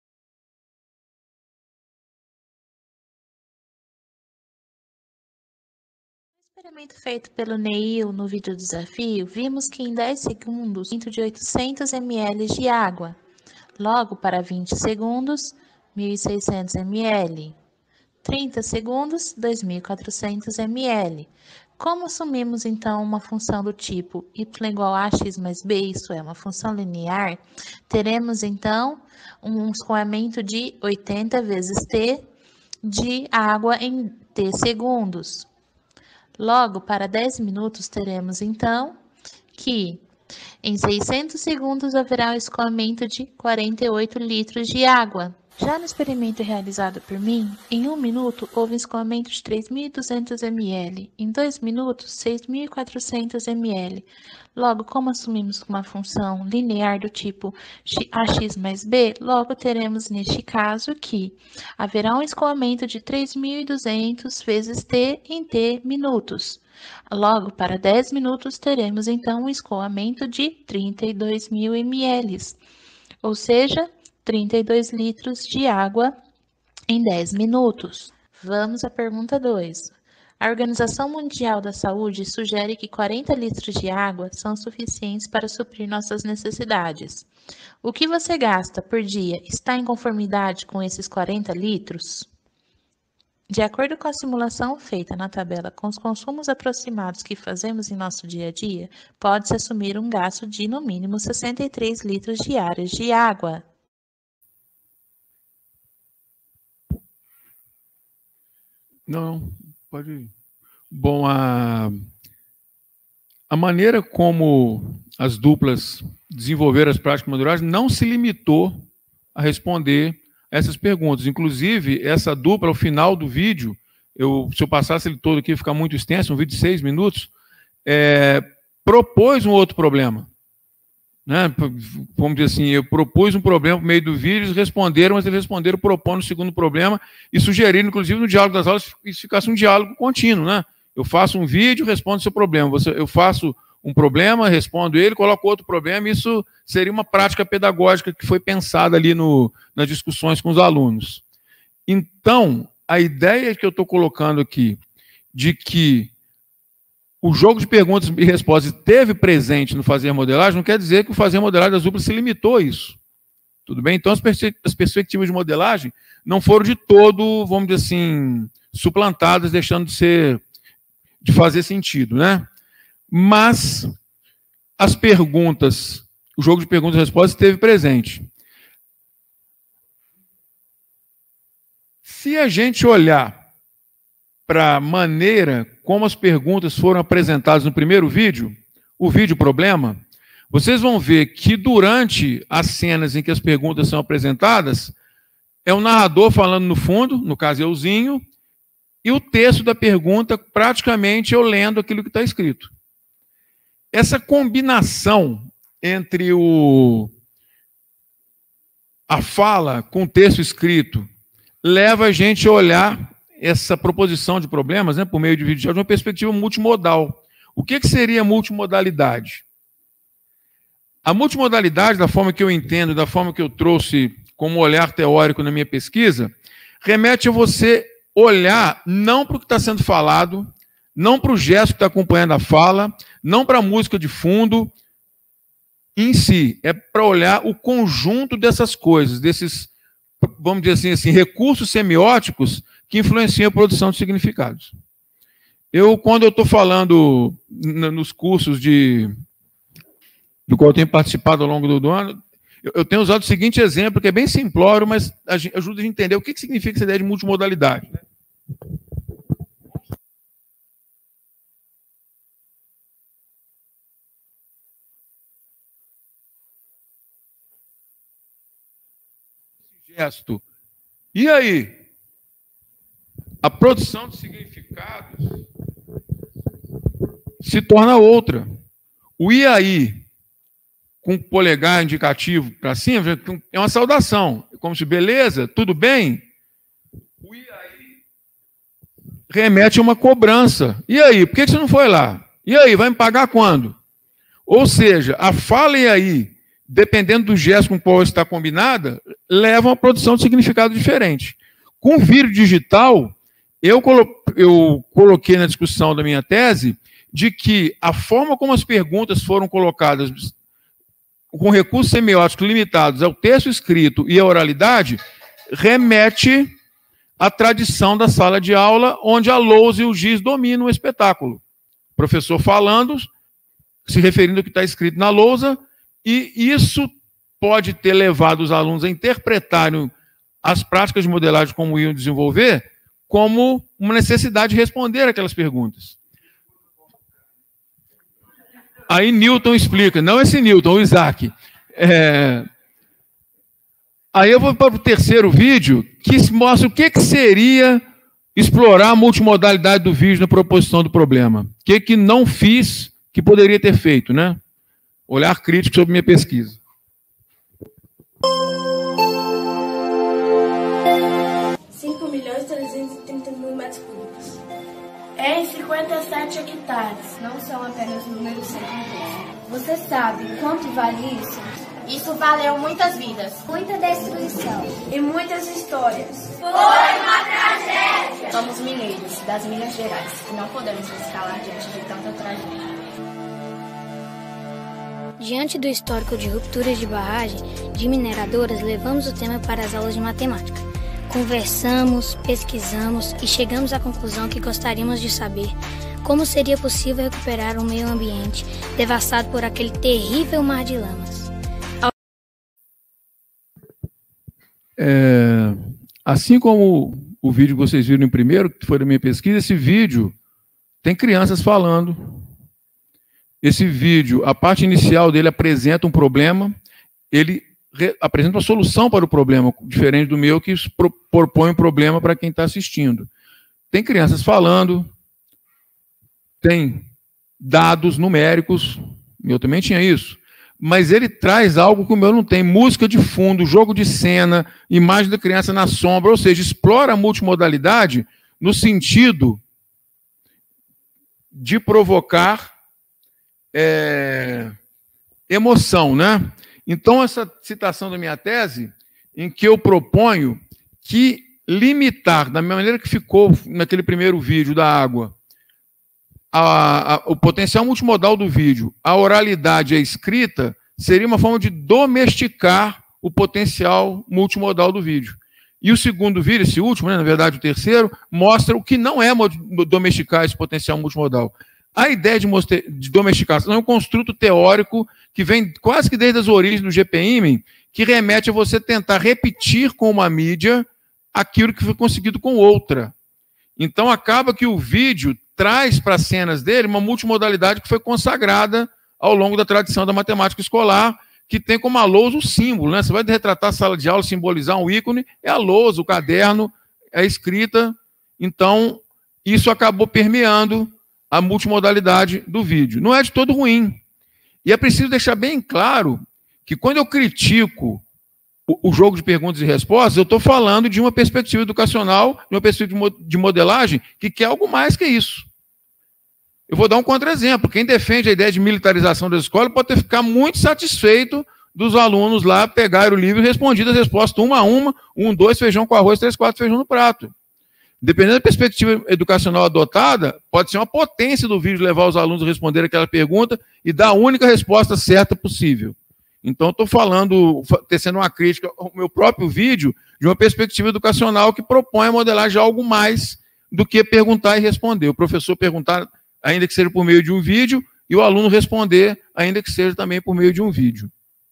No experimento feito pelo Neil no vídeo desafio, vimos que em 10 segundos, dentro de 800 ml de água. Logo, para 20 segundos, 1.600 ml. 30 segundos, 2.400 ml. Como assumimos, então, uma função do tipo y igual a x mais b, isso é, uma função linear, teremos, então, um escoamento de 80 vezes t de água em t segundos. Logo, para 10 minutos, teremos, então, que em 600 segundos haverá um escoamento de 48 litros de água. Já no experimento realizado por mim, em 1 minuto houve um escoamento de 3.200 ml, em 2 minutos 6.400 ml. Logo, como assumimos uma função linear do tipo ax mais b, logo teremos neste caso que haverá um escoamento de 3.200 vezes t em t minutos. Logo, para 10 minutos teremos então um escoamento de 32.000 ml, ou seja, 32 litros de água em 10 minutos. Vamos à pergunta 2. A Organização Mundial da Saúde sugere que 40 litros de água são suficientes para suprir nossas necessidades. O que você gasta por dia está em conformidade com esses 40 litros? De acordo com a simulação feita na tabela com os consumos aproximados que fazemos em nosso dia a dia, pode-se assumir um gasto de, no mínimo, 63 litros diários de água. Não, pode ir. Bom, a maneira como as duplas desenvolveram as práticas de modelagem não se limitou a responder essas perguntas. Inclusive, essa dupla, ao final do vídeo, se eu passasse ele todo aqui, ia ficar muito extenso, um vídeo de 6 minutos, propôs um outro problema. Né? Vamos dizer assim, eu propus um problema por meio do vídeo, eles responderam, mas eles responderam propondo o segundo problema e sugeriram, inclusive, no diálogo das aulas, que isso ficasse um diálogo contínuo. Né? Eu faço um vídeo, respondo o seu problema. Eu faço um problema, respondo ele, coloco outro problema. Isso seria uma prática pedagógica que foi pensada ali nas discussões com os alunos. Então, a ideia que eu estou colocando aqui, de que o jogo de perguntas e respostas esteve presente no fazer modelagem, não quer dizer que o fazer modelagem das duplas se limitou a isso. Tudo bem? Então, as perspectivas de modelagem não foram de todo, vamos dizer assim, suplantadas, deixando de fazer sentido, né? Mas as perguntas, o jogo de perguntas e respostas esteve presente. Se a gente olhar para a maneira como as perguntas foram apresentadas no primeiro vídeo, o vídeo problema, vocês vão ver que durante as cenas em que as perguntas são apresentadas, é o narrador falando no fundo, no caso euzinho, e o texto da pergunta, praticamente eu lendo aquilo que está escrito. essa combinação entre a fala com o texto escrito leva a gente a olhar essa proposição de problemas, né, por meio de vídeo de uma perspectiva multimodal. O que seria multimodalidade? A multimodalidade, da forma que eu entendo, da forma que eu trouxe como olhar teórico na minha pesquisa, remete a você olhar não para o que está sendo falado, não para o gesto que está acompanhando a fala, não para a música de fundo em si, é para olhar o conjunto dessas coisas, desses, vamos dizer assim, recursos semióticos que influenciam a produção de significados. Quando eu estou falando nos cursos do qual eu tenho participado ao longo do ano, eu tenho usado o seguinte exemplo, que é bem simplório, mas ajuda a gente entender o que significa essa ideia de multimodalidade. Né? Gesto. E aí? A produção de significados se torna outra. O e aí, com o polegar indicativo para cima, é uma saudação. Como se, beleza, tudo bem? O e aí remete a uma cobrança. E aí, por que você não foi lá? E aí, vai me pagar quando? Ou seja, a fala e aí, dependendo do gesto com o qual está combinada, leva a uma produção de significado diferente. Com o vídeo digital, eu coloquei na discussão da minha tese de que a forma como as perguntas foram colocadas com recursos semióticos limitados ao texto escrito e à oralidade remete à tradição da sala de aula, onde a lousa e o giz dominam o espetáculo. O professor falando, se referindo ao que está escrito na lousa, e isso pode ter levado os alunos a interpretarem as práticas de modelagem como iam desenvolver como uma necessidade de responder aquelas perguntas. Aí Newton explica, não esse Newton, o Isaac. Aí eu vou para o terceiro vídeo, que mostra o que seria explorar a multimodalidade do vídeo na proposição do problema. O que não fiz, que poderia ter feito, né? Olhar crítico sobre minha pesquisa. Em 57 hectares. Não são apenas números sem contexto. Você sabe quanto vale isso? Isso valeu muitas vidas, muita destruição e muitas histórias. Foi uma tragédia! Somos mineiros das Minas Gerais e não podemos nos calar diante de tanta tragédia. Diante do histórico de rupturas de barragem de mineradoras, levamos o tema para as aulas de matemática. Conversamos, pesquisamos e chegamos à conclusão que gostaríamos de saber como seria possível recuperar um meio ambiente devastado por aquele terrível mar de lamas. Assim como o vídeo que vocês viram em primeiro, que foi da minha pesquisa, esse vídeo tem crianças falando. Esse vídeo, a parte inicial dele apresenta um problema, ele apresenta uma solução para o problema, diferente do meu, que propõe um problema para quem está assistindo. Tem crianças falando, tem dados numéricos, eu também tinha isso, mas ele traz algo que o meu não tem, música de fundo, jogo de cena, imagem da criança na sombra, ou seja, explora a multimodalidade no sentido de provocar emoção, né? Então, essa citação da minha tese, em que eu proponho que limitar, da maneira que ficou naquele primeiro vídeo da água, o potencial multimodal do vídeo, a oralidade e a escrita, seria uma forma de domesticar o potencial multimodal do vídeo. E o segundo vídeo, esse último, né, na verdade o terceiro, mostra o que não é domesticar esse potencial multimodal. A ideia de domesticação é um construto teórico que vem quase que desde as origens do GPIM, que remete a você tentar repetir com uma mídia aquilo que foi conseguido com outra. Então, acaba que o vídeo traz para as cenas dele uma multimodalidade que foi consagrada ao longo da tradição da matemática escolar, que tem como a lousa o símbolo, né? Você vai retratar a sala de aula, simbolizar um ícone, é a lousa, o caderno, é a escrita. Então, isso acabou permeando a multimodalidade do vídeo. Não é de todo ruim, E é preciso deixar bem claro que quando eu critico o jogo de perguntas e respostas, eu estou falando de uma perspectiva educacional, de uma perspectiva de modelagem, que quer algo mais que isso. Eu vou dar um contra-exemplo. Quem defende a ideia de militarização da escola pode ficar muito satisfeito dos alunos lá pegarem o livro e respondido as respostas uma a uma, 1, 2, feijão com arroz, 3, 4, feijão no prato. Dependendo da perspectiva educacional adotada, pode ser uma potência do vídeo levar os alunos a responder aquela pergunta e dar a única resposta certa possível. Então, estou falando, tecendo uma crítica ao meu próprio vídeo, de uma perspectiva educacional que propõe a modelagem de algo mais do que perguntar e responder. O professor perguntar, ainda que seja por meio de um vídeo, e o aluno responder, ainda que seja também por meio de um vídeo.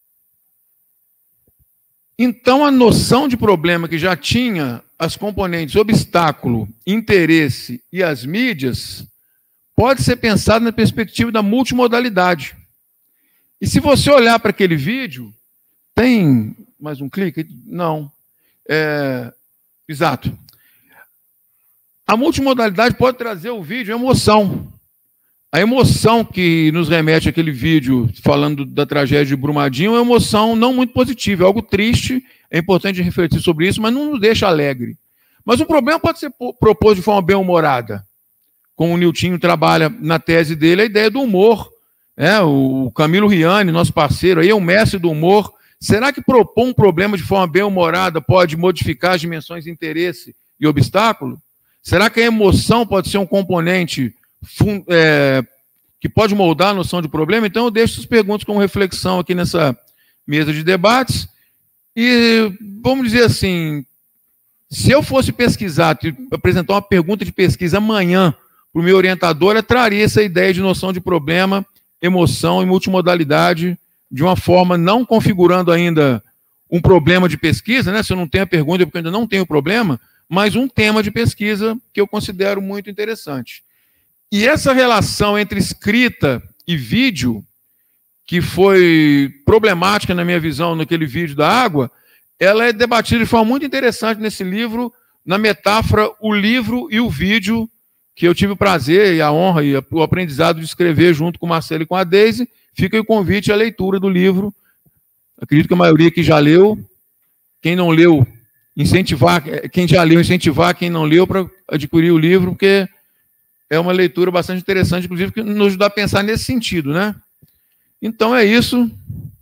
Então, a noção de problema que já tinha as componentes obstáculo, interesse e as mídias, pode ser pensada na perspectiva da multimodalidade. E se você olhar para aquele vídeo, tem mais um clique? Não. Exato. A multimodalidade pode trazer ao vídeo emoção. A emoção que nos remete àquele vídeo falando da tragédia de Brumadinho é uma emoção não muito positiva, é algo triste, é importante refletir sobre isso, mas não nos deixa alegre. Mas o problema pode ser proposto de forma bem-humorada. Como o Niltinho trabalha na tese dele, a ideia do humor. O Camilo Riani, nosso parceiro, aí é o mestre do humor. Será que propor um problema de forma bem-humorada pode modificar as dimensões de interesse e obstáculo? Será que a emoção pode ser um componente que pode moldar a noção de problema? Então, eu deixo essas perguntas como reflexão aqui nessa mesa de debates. E, vamos dizer assim, se eu fosse pesquisar, apresentar uma pergunta de pesquisa amanhã para o meu orientador, eu traria essa ideia de noção de problema, emoção e multimodalidade de uma forma não configurando ainda um problema de pesquisa, né? Se eu não tenho a pergunta, é porque eu ainda não tenho problema, mas um tema de pesquisa que eu considero muito interessante. E essa relação entre escrita e vídeo, que foi problemática na minha visão naquele vídeo da água, ela é debatida de forma muito interessante nesse livro, na metáfora o livro e o vídeo, que eu tive o prazer e a honra e o aprendizado de escrever junto com o Marcelo e com a Deise. Fica aí o convite à leitura do livro. Acredito que a maioria aqui já leu. Quem não leu, incentivar, quem já leu, incentivar quem não leu para adquirir o livro, porque é uma leitura bastante interessante, inclusive, que nos ajuda a pensar nesse sentido, né? Então é isso.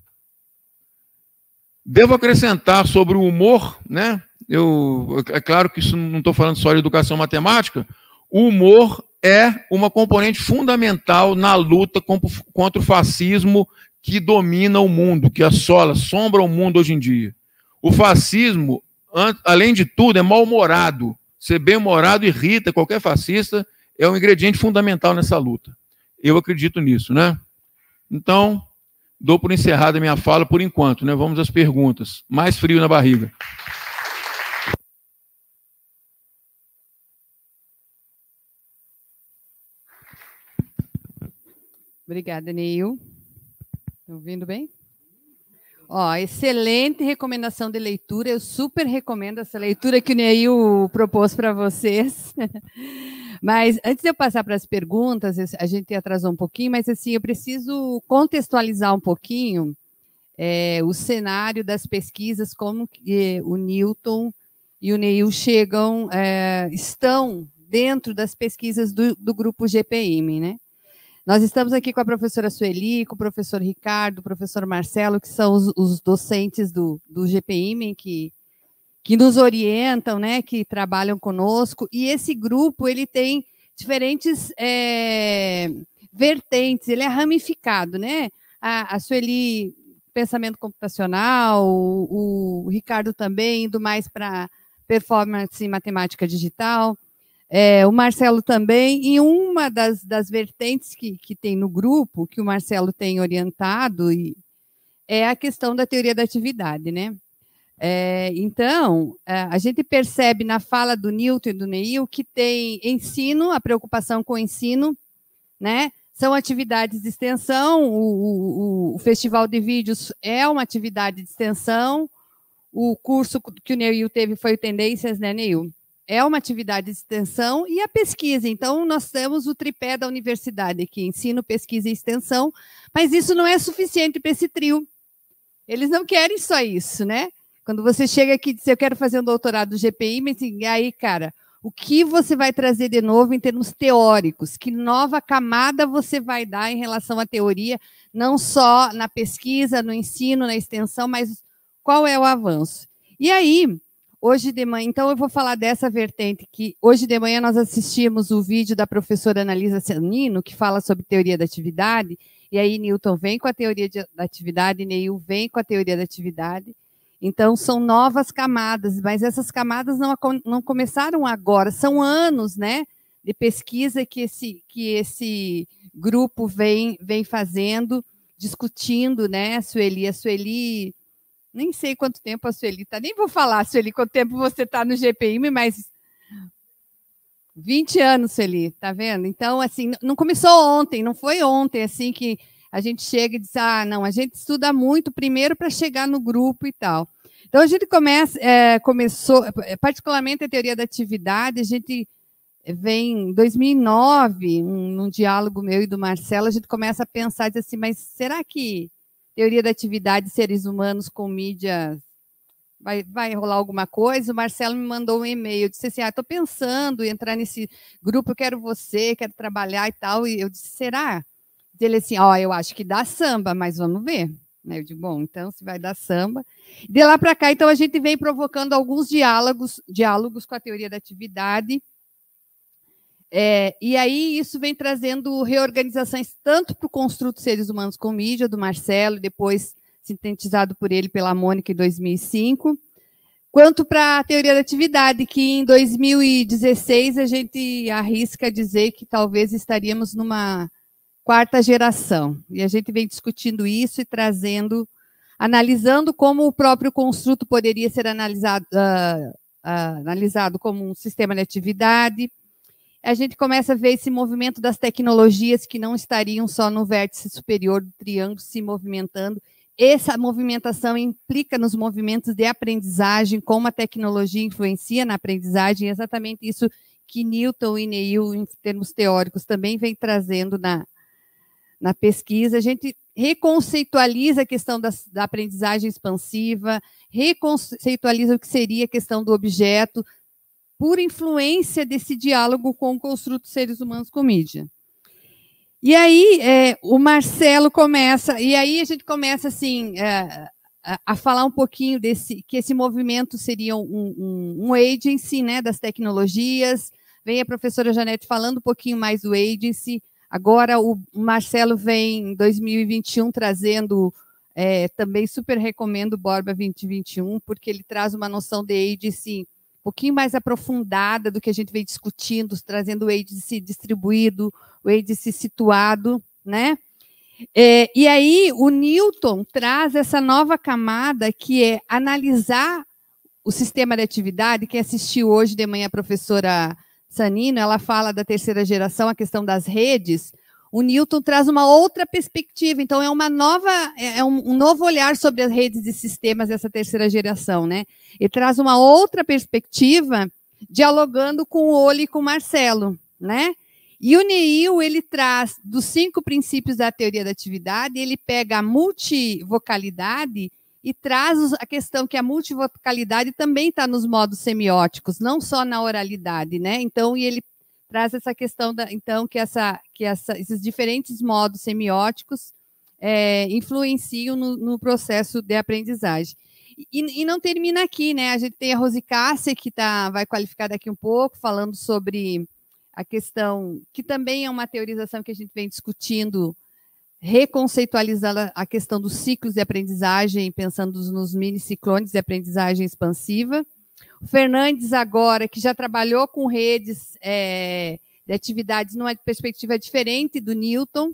Devo acrescentar sobre o humor, né? É claro que isso não estou falando só de educação matemática. O humor é uma componente fundamental na luta contra o fascismo que domina o mundo, que assombra o mundo hoje em dia. O fascismo, além de tudo, é mal-humorado. Ser bem-humorado irrita qualquer fascista, é um ingrediente fundamental nessa luta. Eu acredito nisso, né? Então, dou por encerrada a minha fala por enquanto, né? Vamos às perguntas. Mais frio na barriga. Obrigada, Neil. Estão ouvindo bem? Excelente recomendação de leitura. Eu super recomendo essa leitura que o Neil propôs para vocês. Mas antes de eu passar para as perguntas, a gente atrasou um pouquinho, mas assim, eu preciso contextualizar um pouquinho o cenário das pesquisas, como que o Newton e o Neil estão dentro das pesquisas do grupo GPM, né? Nós estamos aqui com a professora Sueli, com o professor Ricardo, o professor Marcelo, que são os docentes do GPM, que nos orientam, né, que trabalham conosco, e esse grupo ele tem diferentes vertentes, ele é ramificado, né? A Sueli, pensamento computacional, o Ricardo também, indo mais para performance em matemática digital, o Marcelo também, e uma das vertentes que tem no grupo, que o Marcelo tem orientado, é a questão da teoria da atividade, né? Então, a gente percebe na fala do Newton e do Neil que tem ensino, a preocupação com o ensino, né? São atividades de extensão, o Festival de Vídeos é uma atividade de extensão, o curso que o Neil teve foi o Tendências, né, Neil? é uma atividade de extensão, e a pesquisa. Então, nós temos o tripé da universidade aqui, ensino, pesquisa e extensão, mas isso não é suficiente para esse trio. Eles não querem só isso, né? Quando você chega aqui e diz, eu quero fazer um doutorado do GPI, mas e aí, cara, o que você vai trazer de novo em termos teóricos? Que nova camada você vai dar em relação à teoria, não só na pesquisa, no ensino, na extensão, mas qual é o avanço? E aí, hoje de manhã, então eu vou falar dessa vertente, que hoje de manhã nós assistimos o vídeo da professora Analisa Sanino, que fala sobre teoria da atividade, e aí Newton vem com a teoria da atividade, Neil vem com a teoria da atividade. Então, são novas camadas, mas essas camadas não começaram agora, são anos, né, de pesquisa que esse grupo vem fazendo, discutindo, né, a Sueli, nem sei quanto tempo a Sueli está, nem vou falar, Sueli, quanto tempo você está no GPI, mas 20 anos, Sueli, tá vendo? Então, assim, não começou ontem, não foi ontem, assim, que a gente chega e diz, não, a gente estuda muito primeiro para chegar no grupo e tal. Então, a gente começou, particularmente a teoria da atividade, a gente vem em 2009, num diálogo meu e do Marcelo, a gente começa a pensar, diz assim, mas será que teoria da atividade, seres humanos com mídia, vai rolar alguma coisa? O Marcelo me mandou um e-mail, disse assim, estou pensando em entrar nesse grupo, eu quero você, quero trabalhar e tal, e eu disse, será? Ele assim, eu acho que dá samba, mas vamos ver. Eu digo, bom, então se vai dar samba. De lá para cá, então, a gente vem provocando alguns diálogos com a teoria da atividade, e aí isso vem trazendo reorganizações tanto para o construto seres humanos com mídia, do Marcelo, depois sintetizado por ele pela Mônica em 2005, quanto para a teoria da atividade, que em 2016 a gente arrisca dizer que talvez estaríamos numa quarta geração. E a gente vem discutindo isso e trazendo, analisando como o próprio construto poderia ser analisado como um sistema de atividade. A gente começa a ver esse movimento das tecnologias que não estariam só no vértice superior do triângulo se movimentando. Essa movimentação implica nos movimentos de aprendizagem, como a tecnologia influencia na aprendizagem, exatamente isso que Newton e Neil, em termos teóricos, também vem trazendo na pesquisa. A gente reconceitualiza a questão da aprendizagem expansiva, reconceitualiza o que seria a questão do objeto, por influência desse diálogo com o construto seres humanos com mídia. E aí o Marcelo começa, e aí a gente começa assim, a falar um pouquinho que esse movimento seria um agency, né, das tecnologias. Vem a professora Janete falando um pouquinho mais do agency. Agora o Marcelo vem em 2021 trazendo, também super recomendo o Borba 2021, porque ele traz uma noção de agency um pouquinho mais aprofundada do que a gente vem discutindo, trazendo o agency distribuído, o agency situado, né? E aí o Newton traz essa nova camada que é analisar o sistema de atividade. Quem assistiu hoje de manhã a professora Sanino, ela fala da terceira geração, a questão das redes. O Newton traz uma outra perspectiva, então é um novo olhar sobre as redes e sistemas dessa terceira geração, né? Ele traz uma outra perspectiva, dialogando com o Oli e com o Marcelo, né? E o Neil, ele traz dos 5 princípios da teoria da atividade, ele pega a multivocalidade e traz a questão que a multivocalidade também está nos modos semióticos, não só na oralidade, né? Então, e ele traz essa questão que esses diferentes modos semióticos influenciam no processo de aprendizagem. E não termina aqui, né? A gente tem a Rosi Cássia, que vai qualificar daqui um pouco, falando sobre a questão, que também é uma teorização que a gente vem discutindo, reconceitualizando a questão dos ciclos de aprendizagem, pensando nos mini-ciclones de aprendizagem expansiva. O Fernandes agora, que já trabalhou com redes de atividades numa perspectiva diferente do Newton,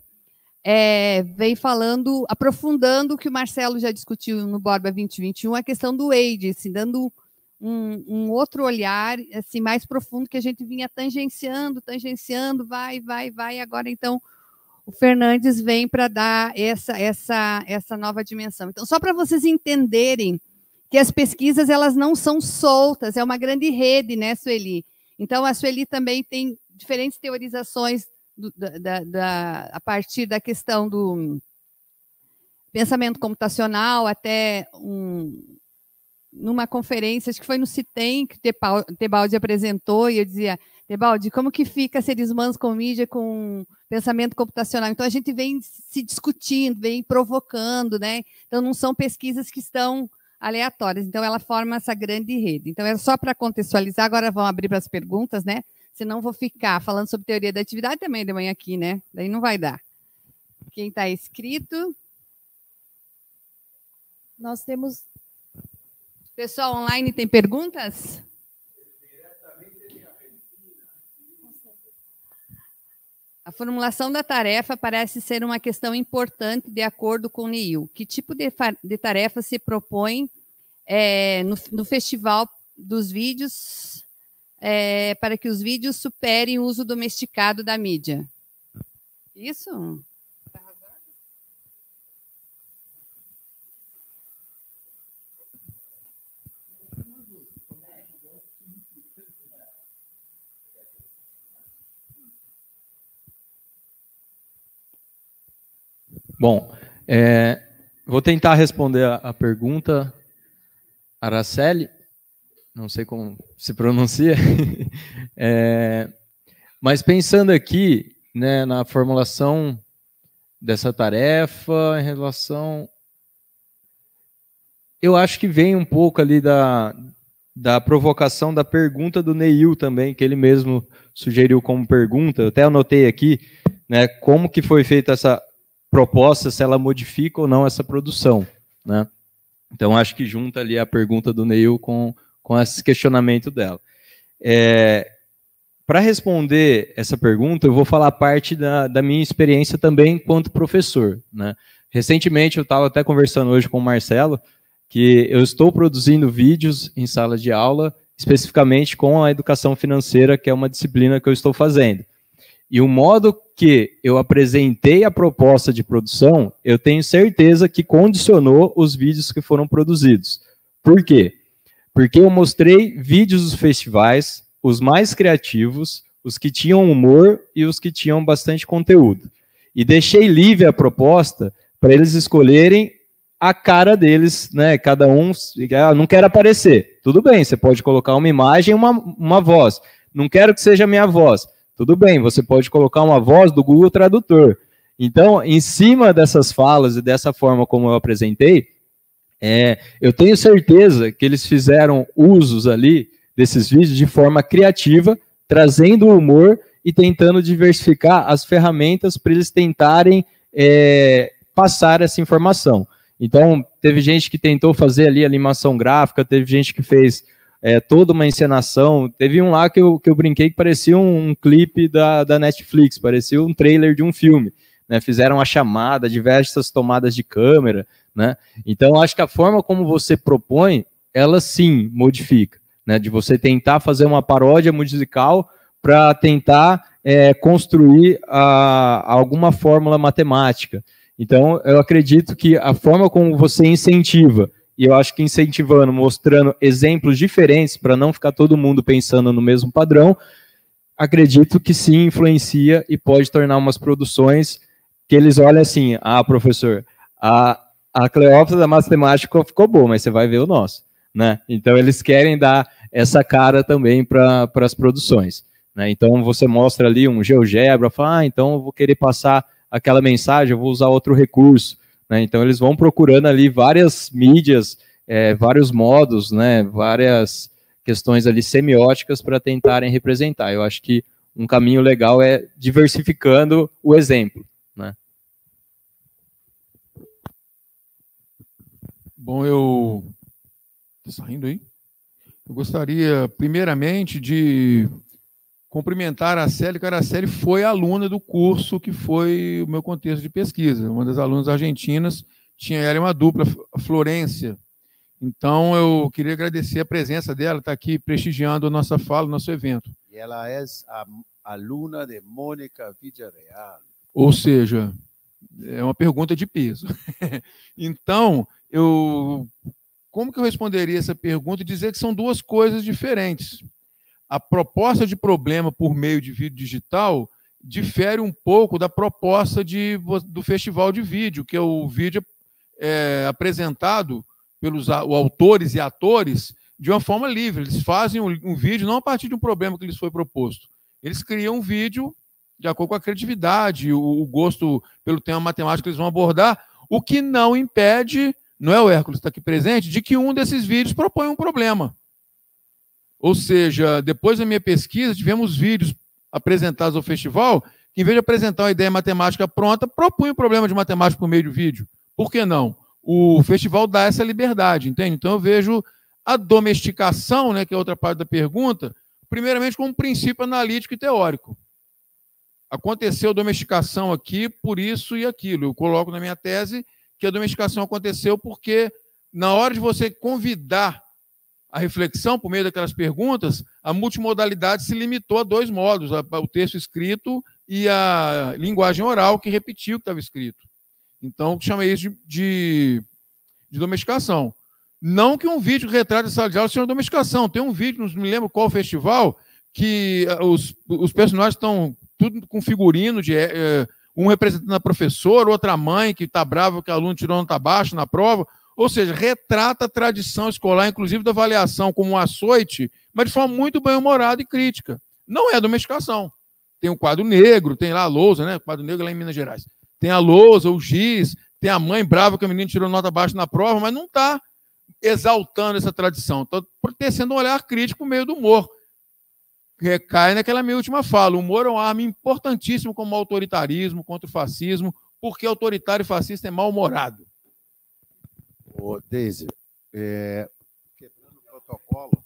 vem falando, aprofundando o que o Marcelo já discutiu no Borba 2021, a questão do agency, dando um outro olhar assim, mais profundo que a gente vinha tangenciando, vai, agora então o Fernandes vem para dar essa nova dimensão. Então, só para vocês entenderem que as pesquisas elas não são soltas, é uma grande rede, né, Sueli? Então, a Sueli também tem diferentes teorizações a partir da questão do pensamento computacional, até numa conferência, acho que foi no CITEM, que Tebaldi apresentou, e eu dizia, Tebaldi, como que fica seres humanos com mídia, com pensamento computacional? Então, a gente vem se discutindo, vem provocando, né? Então, não são pesquisas que estão aleatórias. Então, ela forma essa grande rede. Então, é só para contextualizar, agora vamos abrir para as perguntas, né? Senão, vou ficar falando sobre teoria da atividade também de manhã aqui, né? Daí não vai dar. Quem está inscrito? Nós temos... Pessoal online tem perguntas? A formulação da tarefa parece ser uma questão importante de acordo com o NEIL. Que tipo de tarefa se propõe no festival dos vídeos para que os vídeos superem o uso domesticado da mídia? Isso? Bom, vou tentar responder a pergunta, Araceli, não sei como se pronuncia, mas pensando aqui, né, na formulação dessa tarefa em relação... Eu acho que vem um pouco ali da provocação da pergunta do Neil também, que ele mesmo sugeriu como pergunta, eu até anotei aqui, né, como que foi feita essa proposta, se ela modifica ou não essa produção, né? Então, acho que junta ali a pergunta do Neil com esse questionamento dela. Para responder essa pergunta, eu vou falar parte da minha experiência também enquanto professor, né? Recentemente, eu estava até conversando hoje com o Marcelo, que eu estou produzindo vídeos em sala de aula, especificamente com a educação financeira, que é uma disciplina que eu estou fazendo. E o modo que eu apresentei a proposta de produção, eu tenho certeza que condicionou os vídeos que foram produzidos. Por quê? Porque eu mostrei vídeos dos festivais, os mais criativos, os que tinham humor e os que tinham bastante conteúdo. E deixei livre a proposta para eles escolherem a cara deles, né? Cada um, não quer aparecer. Tudo bem, você pode colocar uma imagem e uma voz. Não quero que seja a minha voz. Tudo bem, você pode colocar uma voz do Google Tradutor. Então, em cima dessas falas e dessa forma como eu apresentei, eu tenho certeza que eles fizeram usos ali desses vídeos de forma criativa, trazendo humor e tentando diversificar as ferramentas para eles tentarem passar essa informação. Então, teve gente que tentou fazer ali animação gráfica, teve gente que fez... toda uma encenação. Teve um lá que eu brinquei que parecia um clipe da Netflix, parecia um trailer de um filme, né? Fizeram a chamada, diversas tomadas de câmera, né? Então, acho que a forma como você propõe, ela sim modifica, né? De você tentar fazer uma paródia musical para tentar construir alguma fórmula matemática. Então, eu acredito que a forma como você incentiva, e eu acho que incentivando, mostrando exemplos diferentes para não ficar todo mundo pensando no mesmo padrão, acredito que sim influencia e pode tornar umas produções que eles olham assim, professor, a Cleópatra da matemática ficou boa, mas você vai ver o nosso, né? Então eles querem dar essa cara também para as produções, né? Então você mostra ali um GeoGebra, fala, então eu vou querer passar aquela mensagem, eu vou usar outro recurso. Então, eles vão procurando ali várias mídias, vários modos, né, várias questões ali semióticas para tentarem representar. Eu acho que um caminho legal é diversificando o exemplo, né? Bom, eu... Está saindo aí? Eu gostaria, primeiramente, de cumprimentar a Araceli, que a Araceli foi aluna do curso que foi o meu contexto de pesquisa. Uma das alunas argentinas, tinha ela uma dupla, a Florência. Então, eu queria agradecer a presença dela, está aqui prestigiando a nossa fala, o nosso evento. E ela é a aluna de Mônica Villarreal. Ou seja, é uma pergunta de peso. Então, eu como que eu responderia essa pergunta e dizer que são duas coisas diferentes? A proposta de problema por meio de vídeo digital difere um pouco da proposta do festival de vídeo, que é o vídeo apresentado pelos autores e atores de uma forma livre. Eles fazem um vídeo não a partir de um problema que lhes foi proposto. Eles criam um vídeo de acordo com a criatividade, o gosto pelo tema matemático que eles vão abordar, o que não impede, não é o Hércules que está aqui presente, de que um desses vídeos propõe um problema. Ou seja, depois da minha pesquisa, tivemos vídeos apresentados ao festival que, em vez de apresentar uma ideia matemática pronta, propunha um problema de matemática por meio do vídeo. Por que não? O festival dá essa liberdade, entende? Então eu vejo a domesticação, né, que é outra parte da pergunta, primeiramente como um princípio analítico e teórico. Aconteceu domesticação aqui por isso e aquilo. Eu coloco na minha tese que a domesticação aconteceu porque, na hora de você convidar a reflexão por meio daquelas perguntas, a multimodalidade se limitou a dois modos, o texto escrito e a linguagem oral, que repetiu o que estava escrito. Então, chamei isso de domesticação. Não que um vídeo que retrata a sala de aula seja domesticação. Tem um vídeo, não me lembro qual festival, que os personagens estão tudo com figurino, um representando a professora, outra mãe que está brava que o aluno tirou nota baixa na prova. Ou seja, retrata a tradição escolar, inclusive da avaliação, como um açoite, mas de forma muito bem-humorada e crítica. Não é domesticação. Tem o quadro negro, tem lá a lousa, né? O quadro negro lá em Minas Gerais. Tem a lousa, o giz, tem a mãe brava que o menino tirou nota baixa na prova, mas não está exaltando essa tradição. Está tecendo um olhar crítico por meio do humor. Recai naquela minha última fala. O humor é uma arma importantíssima como o autoritarismo, contra o fascismo, porque autoritário e fascista é mal-humorado. Ô, Deise, quebrando o protocolo.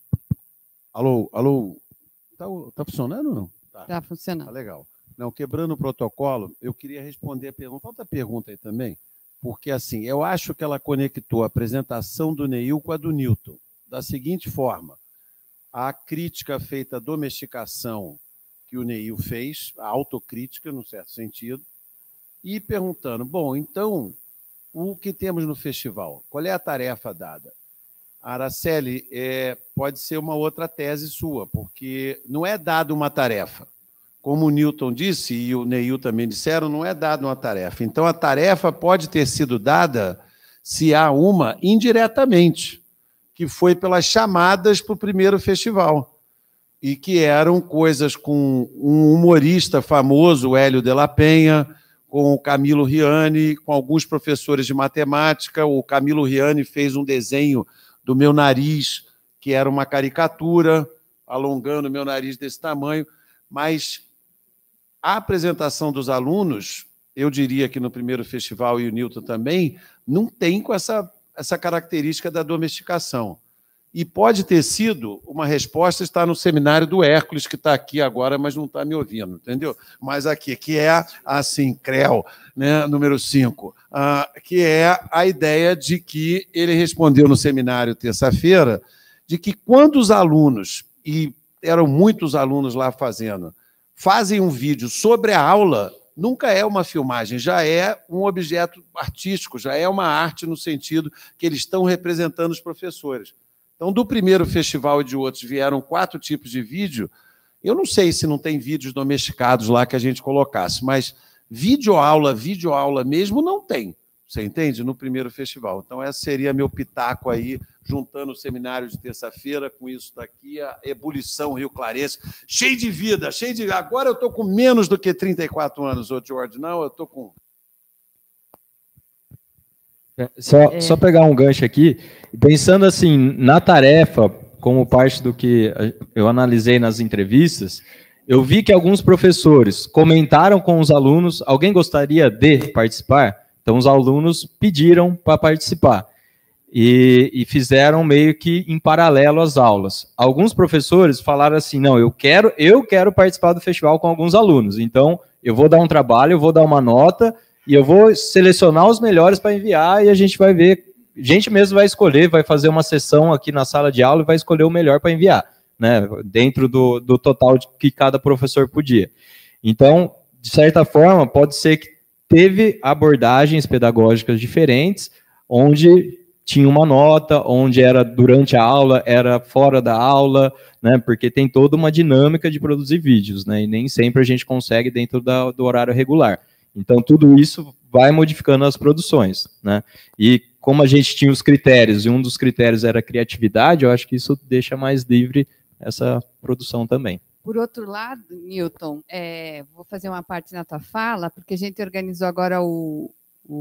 Alô? Tá funcionando ou não? Tá funcionando. Tá legal. Não, quebrando o protocolo, eu queria responder a pergunta. Falta pergunta aí também, porque assim, eu acho que ela conectou a apresentação do Neil com a do Newton, da seguinte forma: a crítica feita à domesticação que o Neil fez, a autocrítica, num certo sentido, e perguntando, bom, então, o que temos no festival? Qual é a tarefa dada? Araceli, pode ser uma outra tese sua, porque não é dada uma tarefa. Como o Newton disse, e o Neil também disseram, não é dada uma tarefa. Então, a tarefa pode ter sido dada, se há uma, indiretamente, que foi pelas chamadas para o primeiro festival, e que eram coisas com um humorista famoso, o Hélio de la Penha, com o Camilo Riani, com alguns professores de matemática. O Camilo Riani fez um desenho do meu nariz, que era uma caricatura, alongando o meu nariz desse tamanho, mas a apresentação dos alunos, eu diria que no primeiro festival, e o Newton também, não tem com essa característica da domesticação. E pode ter sido uma resposta, está no seminário do Hércules, que está aqui agora, mas não está me ouvindo, entendeu? Mas aqui, que é, assim, CREL, né, número 5, que é a ideia de que ele respondeu no seminário terça-feira, de que quando os alunos, e eram muitos alunos lá fazem um vídeo sobre a aula, nunca é uma filmagem, já é um objeto artístico, já é uma arte no sentido que eles estão representando os professores. Então, do primeiro festival e de outros vieram 4 tipos de vídeo. Eu não sei se não tem vídeos domesticados lá que a gente colocasse, mas videoaula mesmo não tem. Você entende? No primeiro festival. Então, esse seria meu pitaco aí, juntando o seminário de terça-feira com isso daqui, a ebulição Rio Clarense, cheio de vida, Agora eu estou com menos do que 34 anos, ô George. Não, eu estou com... Só pegar um gancho aqui, pensando assim, na tarefa, como parte do que eu analisei nas entrevistas, eu vi que alguns professores comentaram com os alunos, alguém gostaria de participar? Então os alunos pediram para participar e fizeram meio que em paralelo às aulas. Alguns professores falaram assim, não, eu quero participar do festival com alguns alunos, então eu vou dar um trabalho, eu vou dar uma nota, e eu vou selecionar os melhores para enviar e a gente vai ver, a gente mesmo vai escolher, vai fazer uma sessão aqui na sala de aula e vai escolher o melhor para enviar, né, dentro do total que cada professor podia. Então, de certa forma, pode ser que teve abordagens pedagógicas diferentes, onde tinha uma nota, onde era durante a aula, era fora da aula, né? Porque tem toda uma dinâmica de produzir vídeos, né? E nem sempre a gente consegue dentro do horário regular. Então, tudo isso vai modificando as produções, né? E como a gente tinha os critérios, e um dos critérios era a criatividade, eu acho que isso deixa mais livre essa produção também. Por outro lado, Newton, vou fazer uma parte na tua fala, porque a gente organizou agora o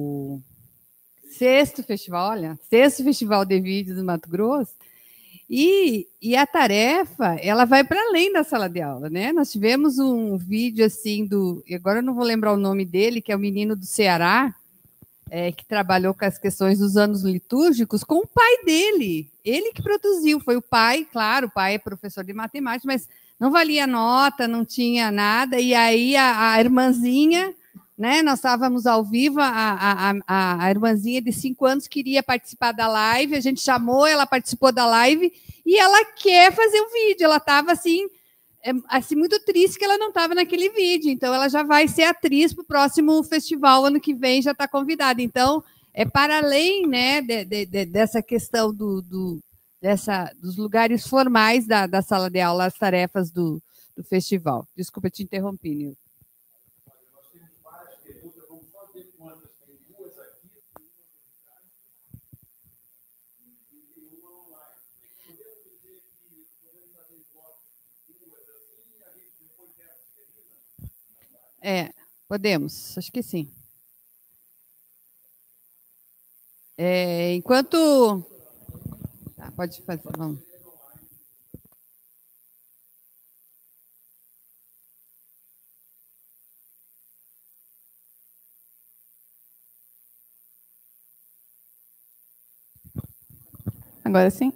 sexto festival de vídeos do Mato Grosso, e a tarefa, ela vai para além da sala de aula, né? Nós tivemos um vídeo assim agora eu não vou lembrar o nome dele, que é o menino do Ceará, que trabalhou com as questões dos anos litúrgicos com o pai dele. Ele que produziu, foi o pai, claro, o pai é professor de matemática, mas não valia nota, não tinha nada, e aí a irmãzinha, né, nós estávamos ao vivo, a irmãzinha de 5 anos queria participar da live, a gente chamou, ela participou da live, e ela quer fazer o vídeo, ela estava assim muito triste que ela não estava naquele vídeo, então ela já vai ser atriz para o próximo festival, ano que vem já está convidada, então para além, né, dessa questão dos lugares formais da sala de aula, as tarefas do festival. Desculpa, te interrompi, Nilton. Podemos, acho que sim. Enquanto... Tá, pode fazer, vamos. Agora sim?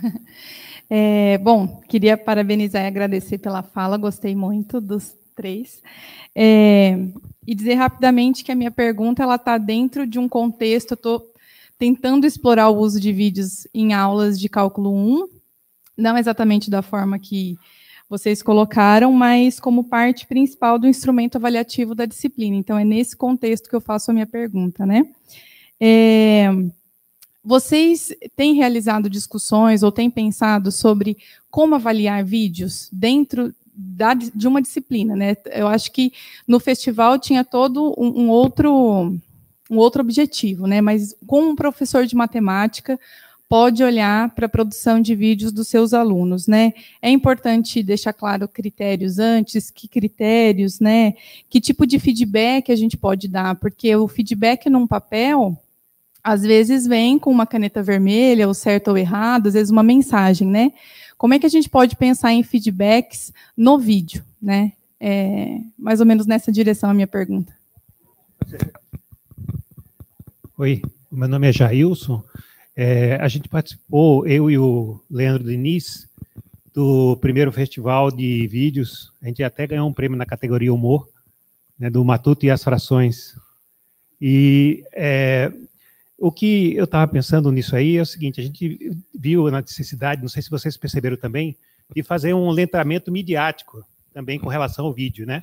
Bom, queria parabenizar e agradecer pela fala, gostei muito dos 3. E dizer rapidamente que a minha pergunta está dentro de um contexto, eu estou tentando explorar o uso de vídeos em aulas de cálculo 1, não exatamente da forma que vocês colocaram, mas como parte principal do instrumento avaliativo da disciplina. Então, é nesse contexto que eu faço a minha pergunta, né? Vocês têm realizado discussões ou têm pensado sobre como avaliar vídeos dentro de uma disciplina, né? Eu acho que no festival tinha todo um outro objetivo, né? Mas como um professor de matemática pode olhar para a produção de vídeos dos seus alunos, né? É importante deixar claro critérios antes, que critérios, né? Que tipo de feedback a gente pode dar, porque o feedback num papel, às vezes vem com uma caneta vermelha, ou certo ou errado, às vezes uma mensagem, né? Como é que a gente pode pensar em feedbacks no vídeo, né? Mais ou menos nessa direção a minha pergunta. Oi, meu nome é Jailson. A gente participou, eu e o Leandro Diniz, do primeiro festival de vídeos. A gente até ganhou um prêmio na categoria humor, né, do Matuto e as Frações. E o que eu estava pensando nisso aí é o seguinte: a gente viu na necessidade, não sei se vocês perceberam também, de fazer um letramento midiático também com relação ao vídeo, né?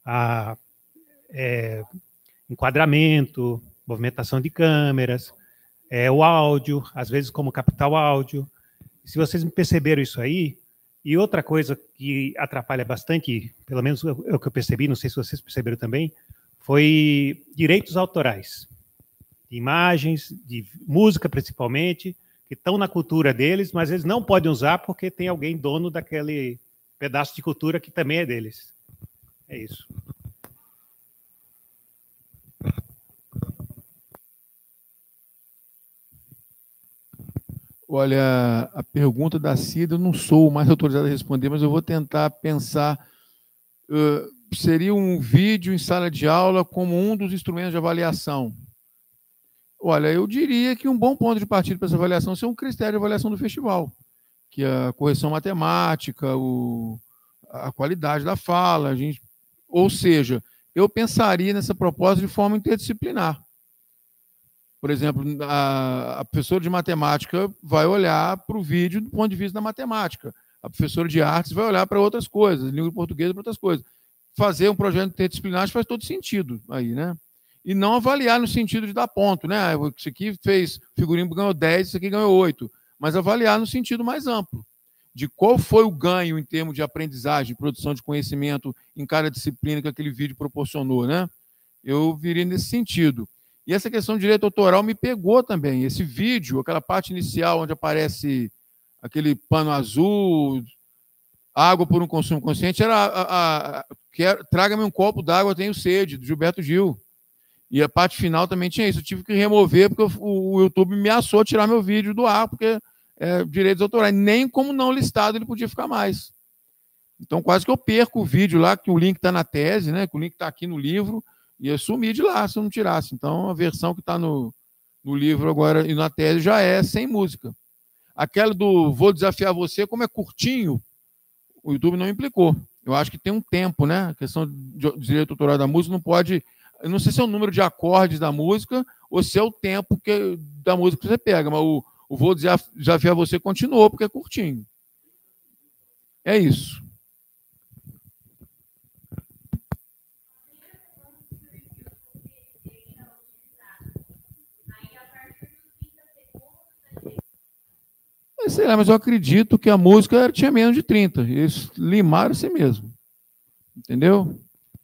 Enquadramento, movimentação de câmeras, o áudio, às vezes como captar o áudio. Se vocês perceberam isso aí, e outra coisa que atrapalha bastante, pelo menos é o que eu percebi, não sei se vocês perceberam também, foi direitos autorais. De imagens, de música principalmente, que estão na cultura deles, mas eles não podem usar porque tem alguém dono daquele pedaço de cultura que também é deles. É isso. Olha, a pergunta da Cida, eu não sou o mais autorizado a responder, mas eu vou tentar pensar. Seria um vídeo em sala de aula como um dos instrumentos de avaliação? Olha, eu diria que um bom ponto de partida para essa avaliação é um critério de avaliação do festival, que é a correção matemática, a qualidade da fala. Ou seja, eu pensaria nessa proposta de forma interdisciplinar. Por exemplo, a professora de matemática vai olhar para o vídeo do ponto de vista da matemática. A professora de artes vai olhar para outras coisas, língua portuguesa para outras coisas. Fazer um projeto interdisciplinar faz todo sentido aí, né? e não avaliar no sentido de dar ponto, né? Isso aqui fez, figurino ganhou 10, isso aqui ganhou 8, mas avaliar no sentido mais amplo, de qual foi o ganho em termos de aprendizagem, produção de conhecimento em cada disciplina que aquele vídeo proporcionou, né? Eu viria nesse sentido. E essa questão de direito autoral me pegou também. Esse vídeo, aquela parte inicial onde aparece aquele pano azul, água por um consumo consciente, era traga-me um copo d'água, tenho sede, do Gilberto Gil. E a parte final também tinha isso. Eu tive que remover porque o YouTube me ameaçou tirar meu vídeo do ar, porque direitos autorais. Nem como não listado ele podia ficar mais. Então quase que eu perco o vídeo lá, que o link está na tese, né? Que o link está aqui no livro, e eu sumi de lá se eu não tirasse. Então a versão que está no livro agora e na tese já é sem música. Aquela do vou desafiar você, como é curtinho, o YouTube não implicou. Eu acho que tem um tempo, né? A questão de direito autoral da música não pode... Eu não sei se é o número de acordes da música ou se é o tempo da música que você pega, mas o vou desafiar você continuou, porque é curtinho. É isso. Sei lá, mas eu acredito que a música tinha menos de 30. Eles limaram assim mesmo. Entendeu?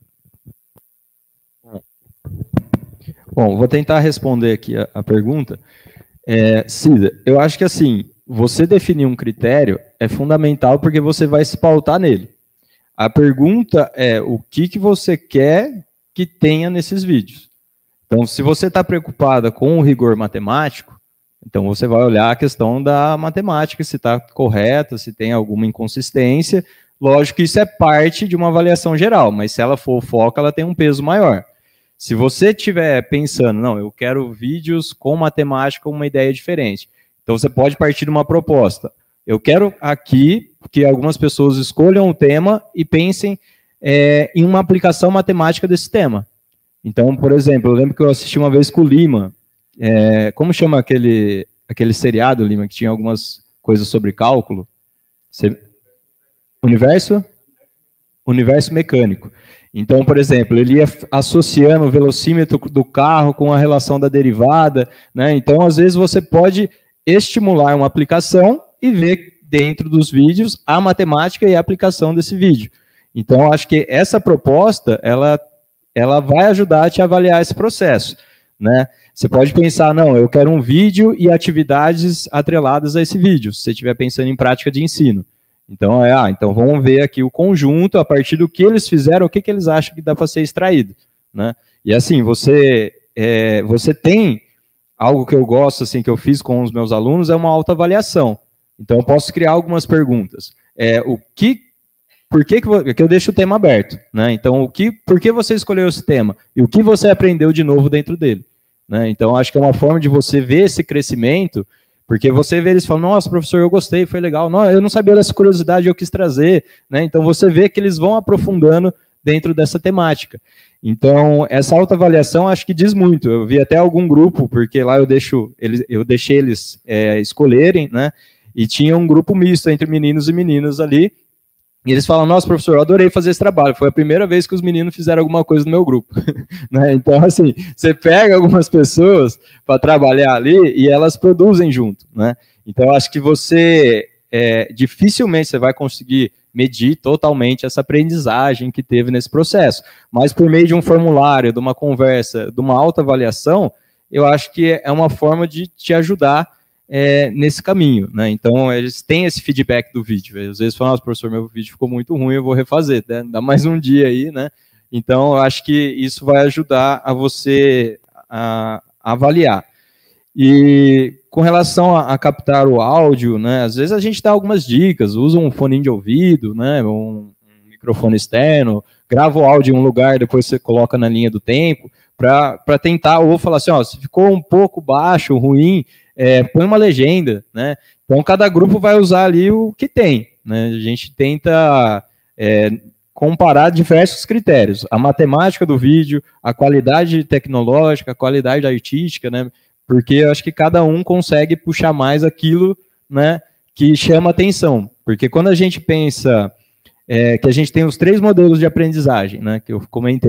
Bom, vou tentar responder aqui a pergunta. Cida, eu acho que assim, você definir um critério é fundamental porque você vai se pautar nele. A pergunta é o que você quer que tenha nesses vídeos. Então, se você está preocupada com o rigor matemático, então você vai olhar a questão da matemática, se está correta, se tem alguma inconsistência. Lógico que isso é parte de uma avaliação geral, mas se ela for o foco, ela tem um peso maior. Se você estiver pensando, não, eu quero vídeos com matemática, uma ideia diferente, então você pode partir de uma proposta. Eu quero aqui que algumas pessoas escolham o tema e pensem em uma aplicação matemática desse tema. Então, por exemplo, eu lembro que eu assisti uma vez com o Lima, como chama aquele seriado, Lima, que tinha algumas coisas sobre cálculo? Universo mecânico. Então, por exemplo, ele ia associando o velocímetro do carro com a relação da derivada, né? Então, às vezes, você pode estimular uma aplicação e ver dentro dos vídeos a matemática e a aplicação desse vídeo. Então, acho que essa proposta, ela vai ajudar a te avaliar esse processo, né? Você pode pensar, não, eu quero um vídeo e atividades atreladas a esse vídeo, se você estiver pensando em prática de ensino. Então, então vamos ver aqui o conjunto, a partir do que eles fizeram, o que eles acham que dá para ser extraído, né? E assim, você tem algo que eu gosto, assim, que eu fiz com os meus alunos, é uma autoavaliação. Então, eu posso criar algumas perguntas. Por que eu deixo o tema aberto, né? Então, por que você escolheu esse tema? E o que você aprendeu de novo dentro dele? Né? Então, acho que é uma forma de você ver esse crescimento, porque você vê eles falando, nossa, professor, eu gostei, foi legal. Não, eu não sabia dessa curiosidade, eu quis trazer. Né? Então, você vê que eles vão aprofundando dentro dessa temática. Então, essa autoavaliação acho que diz muito. Eu vi até algum grupo, porque lá eu deixei eles escolherem, né? E tinha um grupo misto entre meninos e meninas ali. E eles falam, nossa, professor, eu adorei fazer esse trabalho. Foi a primeira vez que os meninos fizeram alguma coisa no meu grupo. Né? Então, assim, você pega algumas pessoas para trabalhar ali e elas produzem junto. Né? Então, acho que dificilmente você vai conseguir medir totalmente essa aprendizagem que teve nesse processo. Mas por meio de um formulário, de uma conversa, de uma autoavaliação, eu acho que é uma forma de te ajudar nesse caminho, né? Então, eles têm esse feedback do vídeo. Às vezes falam, nossa, professor, meu vídeo ficou muito ruim, eu vou refazer, né? Dá mais um dia aí, né? Então, eu acho que isso vai ajudar a você a avaliar. E com relação a captar o áudio, né? Às vezes a gente dá algumas dicas, usa um fone de ouvido, né? Um microfone externo, grava o áudio em um lugar, depois você coloca na linha do tempo, para tentar, ou falar assim, ó, se ficou um pouco baixo, ruim, põe uma legenda, né? Então, cada grupo vai usar ali o que tem, né? A gente tenta comparar diversos critérios. A matemática do vídeo, a qualidade tecnológica, a qualidade artística, né? Porque eu acho que cada um consegue puxar mais aquilo, né, que chama atenção. Porque quando a gente pensa que a gente tem os 3 modelos de aprendizagem, né, que eu comentei.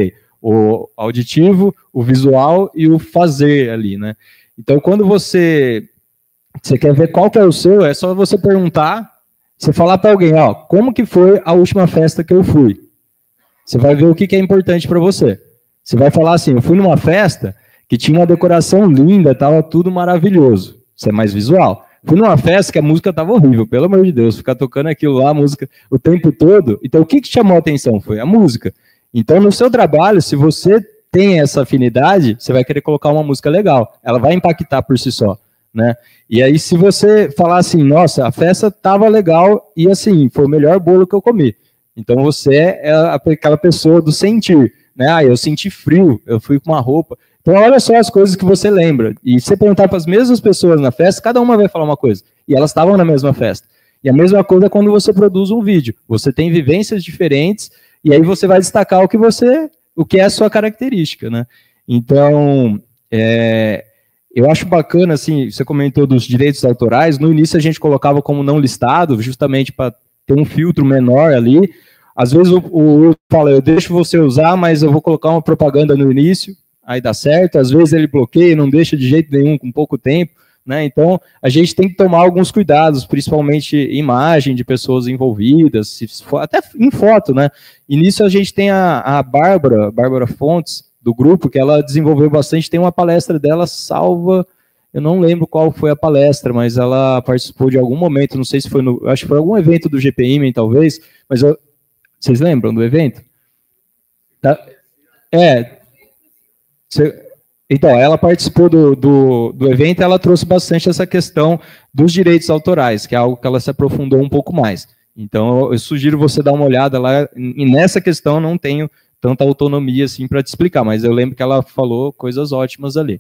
o auditivo, o visual e o fazer ali, né? Então, quando você quer ver qual que é o seu, é só você perguntar, você falar para alguém, ó, como que foi a última festa que eu fui? Você vai ver o que é importante para você. Você vai falar assim, eu fui numa festa que tinha uma decoração linda, estava tudo maravilhoso. Isso é mais visual. Fui numa festa que a música estava horrível, pelo amor de Deus, ficar tocando aquilo lá, a música, o tempo todo. Então, o que chamou a atenção? Foi a música. Então, no seu trabalho, se você tem essa afinidade, você vai querer colocar uma música legal. Ela vai impactar por si só, né? E aí, se você falar assim, nossa, a festa estava legal e, assim, foi o melhor bolo que eu comi. Então, você é aquela pessoa do sentir, né? Ah, eu senti frio, eu fui com uma roupa. Então, olha só as coisas que você lembra. E se você perguntar para as mesmas pessoas na festa, cada uma vai falar uma coisa. E elas estavam na mesma festa. E a mesma coisa é quando você produz um vídeo. Você tem vivências diferentes e aí você vai destacar o que é a sua característica, né? Então, eu acho bacana, assim, você comentou dos direitos autorais. No início a gente colocava como não listado, justamente para ter um filtro menor ali. Às vezes o fala, eu deixo você usar, mas eu vou colocar uma propaganda no início. Aí dá certo, às vezes ele bloqueia, não deixa de jeito nenhum com pouco tempo, né? Então, a gente tem que tomar alguns cuidados, principalmente imagem de pessoas envolvidas, se for, até em foto, né? E nisso a gente tem a Bárbara Fontes, do grupo, que ela desenvolveu bastante, tem uma palestra dela salva, eu não lembro qual foi a palestra, mas ela participou de algum momento, não sei se foi acho que foi algum evento do GPIMEN, talvez, mas vocês lembram do evento? Tá? Então, ela participou do evento e ela trouxe bastante essa questão dos direitos autorais, que é algo que ela se aprofundou um pouco mais. Então, eu sugiro você dar uma olhada lá, e nessa questão eu não tenho tanta autonomia assim para te explicar, mas eu lembro que ela falou coisas ótimas ali.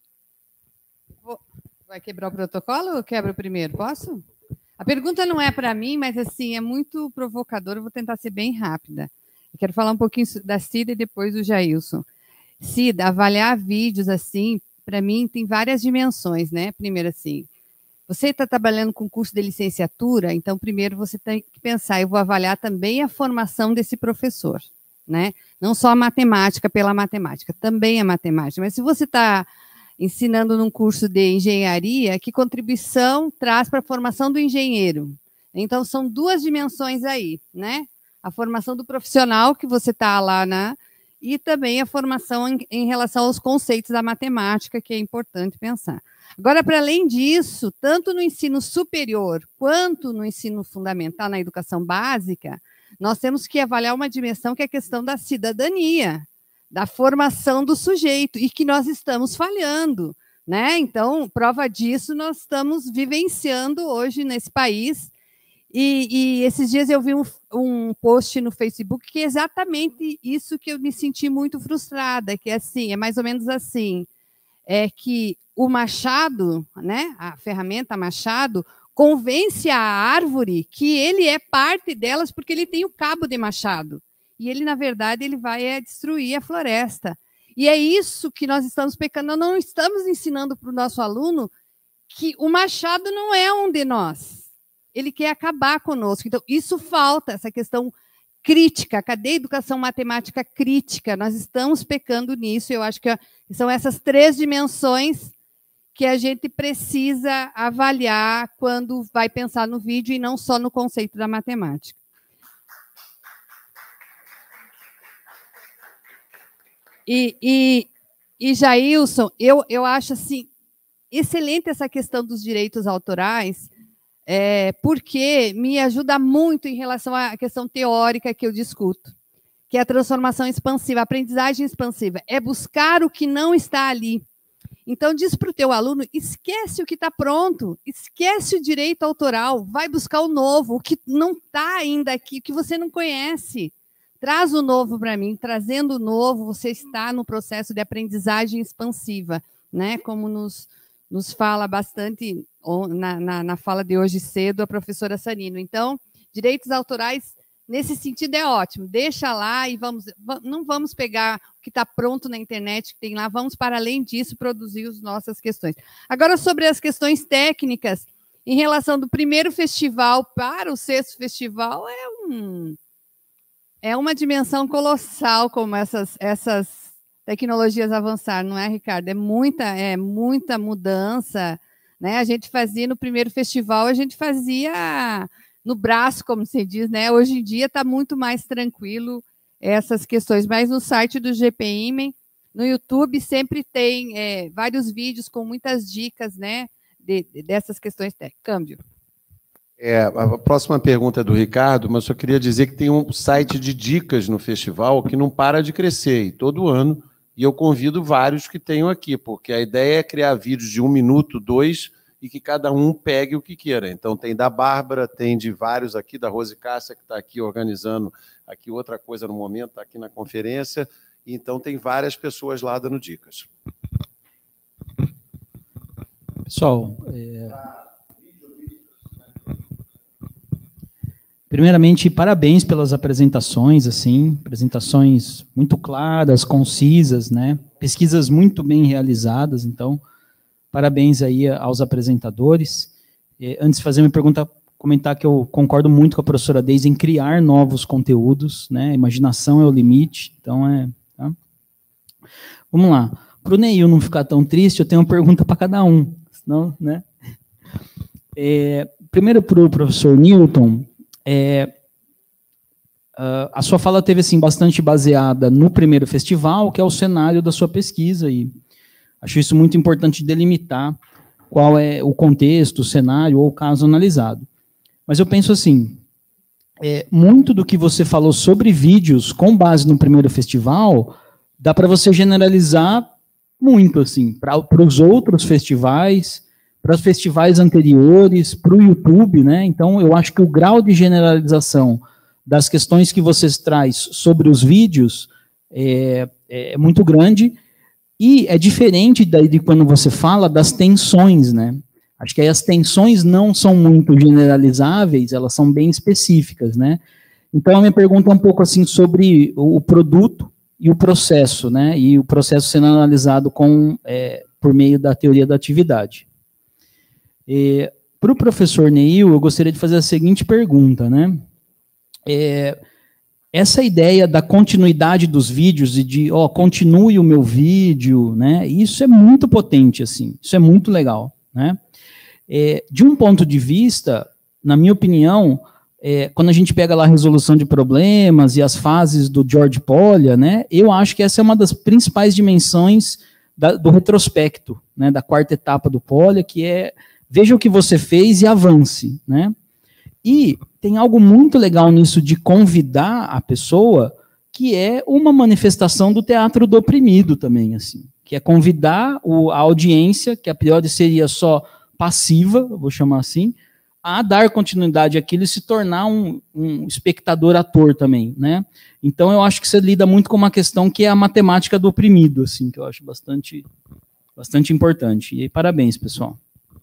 Vai quebrar o protocolo ou eu quebro primeiro? Posso? A pergunta não é para mim, mas assim, é muito provocadora, eu vou tentar ser bem rápida. Eu quero falar um pouquinho da Cida e depois do Jailson. Cida, avaliar vídeos assim, para mim, tem várias dimensões, né? Primeiro, assim, você está trabalhando com curso de licenciatura, então, primeiro, você tem que pensar, eu vou avaliar também a formação desse professor, né? Não só a matemática pela matemática, também a matemática. Mas se você está ensinando num curso de engenharia, que contribuição traz para a formação do engenheiro? Então, são duas dimensões aí, né? A formação do profissional, que você está lá e também a formação em relação aos conceitos da matemática, que é importante pensar. Agora, para além disso, tanto no ensino superior quanto no ensino fundamental, na educação básica, nós temos que avaliar uma dimensão que é a questão da cidadania, da formação do sujeito, e que nós estamos falhando, né? Então, prova disso, nós estamos vivenciando hoje nesse país. E esses dias eu vi um post no Facebook que é exatamente isso que eu me senti muito frustrada, que é assim, é mais ou menos assim, é que o machado, né, a ferramenta machado, convence a árvore que ele é parte delas porque ele tem o cabo de machado. E ele, na verdade, ele vai destruir a floresta. E é isso que nós estamos pecando. Nós não estamos ensinando para o nosso aluno que o machado não é um de nós. Ele quer acabar conosco. Então, isso falta, essa questão crítica. Cadê a educação matemática crítica? Nós estamos pecando nisso. Eu acho que são essas três dimensões que a gente precisa avaliar quando vai pensar no vídeo e não só no conceito da matemática. E Jailson, eu acho assim, excelente essa questão dos direitos autorais, porque me ajuda muito em relação à questão teórica que eu discuto, que é a transformação expansiva, a aprendizagem expansiva, é buscar o que não está ali. Então, diz para o teu aluno, esquece o que está pronto, esquece o direito autoral, vai buscar o novo, o que não está ainda aqui, o que você não conhece. Traz o novo para mim, trazendo o novo, você está no processo de aprendizagem expansiva, né? Como nos fala bastante na fala de hoje cedo a professora Sanino. Então, direitos autorais, nesse sentido, é ótimo. Deixa lá e não vamos pegar o que está pronto na internet, que tem lá, vamos, para além disso, produzir as nossas questões. Agora, sobre as questões técnicas, em relação do primeiro festival para o sexto festival, É uma dimensão colossal como essas tecnologias avançaram, não é, Ricardo? É muita mudança, né? A gente fazia no primeiro festival, a gente fazia no braço, como se diz, né? Hoje em dia está muito mais tranquilo essas questões, mas no site do GPIMEN, no YouTube, sempre tem vários vídeos com muitas dicas, né? Dessas questões técnicas. Câmbio. A próxima pergunta é do Ricardo, mas eu só queria dizer que tem um site de dicas no festival que não para de crescer, e todo ano, e eu convido vários que tenham aqui, porque a ideia é criar vídeos de 1 minuto, 2, e que cada um pegue o que queira. Então tem da Bárbara, tem de vários aqui, da Rose Cássia, que está aqui organizando aqui outra coisa no momento, está aqui na conferência, então tem várias pessoas lá dando dicas. Pessoal, primeiramente, parabéns pelas apresentações, assim, apresentações muito claras, concisas, né? Pesquisas muito bem realizadas, então, parabéns aí aos apresentadores. Antes de fazer minha pergunta, comentar que eu concordo muito com a professora Deise em criar novos conteúdos, né? A imaginação é o limite, então tá? Vamos lá. Para o Neil não ficar tão triste, eu tenho uma pergunta para cada um, senão, né? Primeiro para o professor Newton. A sua fala teve assim, bastante baseada no primeiro festival, que é o cenário da sua pesquisa, e acho isso muito importante delimitar qual é o contexto, o cenário ou o caso analisado. Mas eu penso assim, muito do que você falou sobre vídeos com base no primeiro festival, dá para você generalizar muito, assim, para os outros festivais, para os festivais anteriores, para o YouTube, né? Então, eu acho que o grau de generalização das questões que vocês traz sobre os vídeos é muito grande, e é diferente daí de quando você fala das tensões, né? Acho que aí as tensões não são muito generalizáveis, elas são bem específicas, né? Então, a minha pergunta é um pouco assim sobre o produto e o processo, né? E o processo sendo analisado por meio da teoria da atividade. Para o professor Neil, eu gostaria de fazer a seguinte pergunta, né? Essa ideia da continuidade dos vídeos e de, continue o meu vídeo, né? Isso é muito potente, assim, isso é muito legal, né? De um ponto de vista, na minha opinião, quando a gente pega lá a resolução de problemas e as fases do George Polya, né? Eu acho que essa é uma das principais dimensões do retrospecto, né? Da quarta etapa do Polya, que é veja o que você fez e avance, né? E tem algo muito legal nisso de convidar a pessoa, que é uma manifestação do teatro do oprimido também, assim, que é convidar a audiência, que a priori seria só passiva, vou chamar assim, a dar continuidade àquilo e se tornar um espectador ator também, né? Então eu acho que você lida muito com uma questão que é a matemática do oprimido, assim, que eu acho bastante importante. E aí, parabéns, pessoal.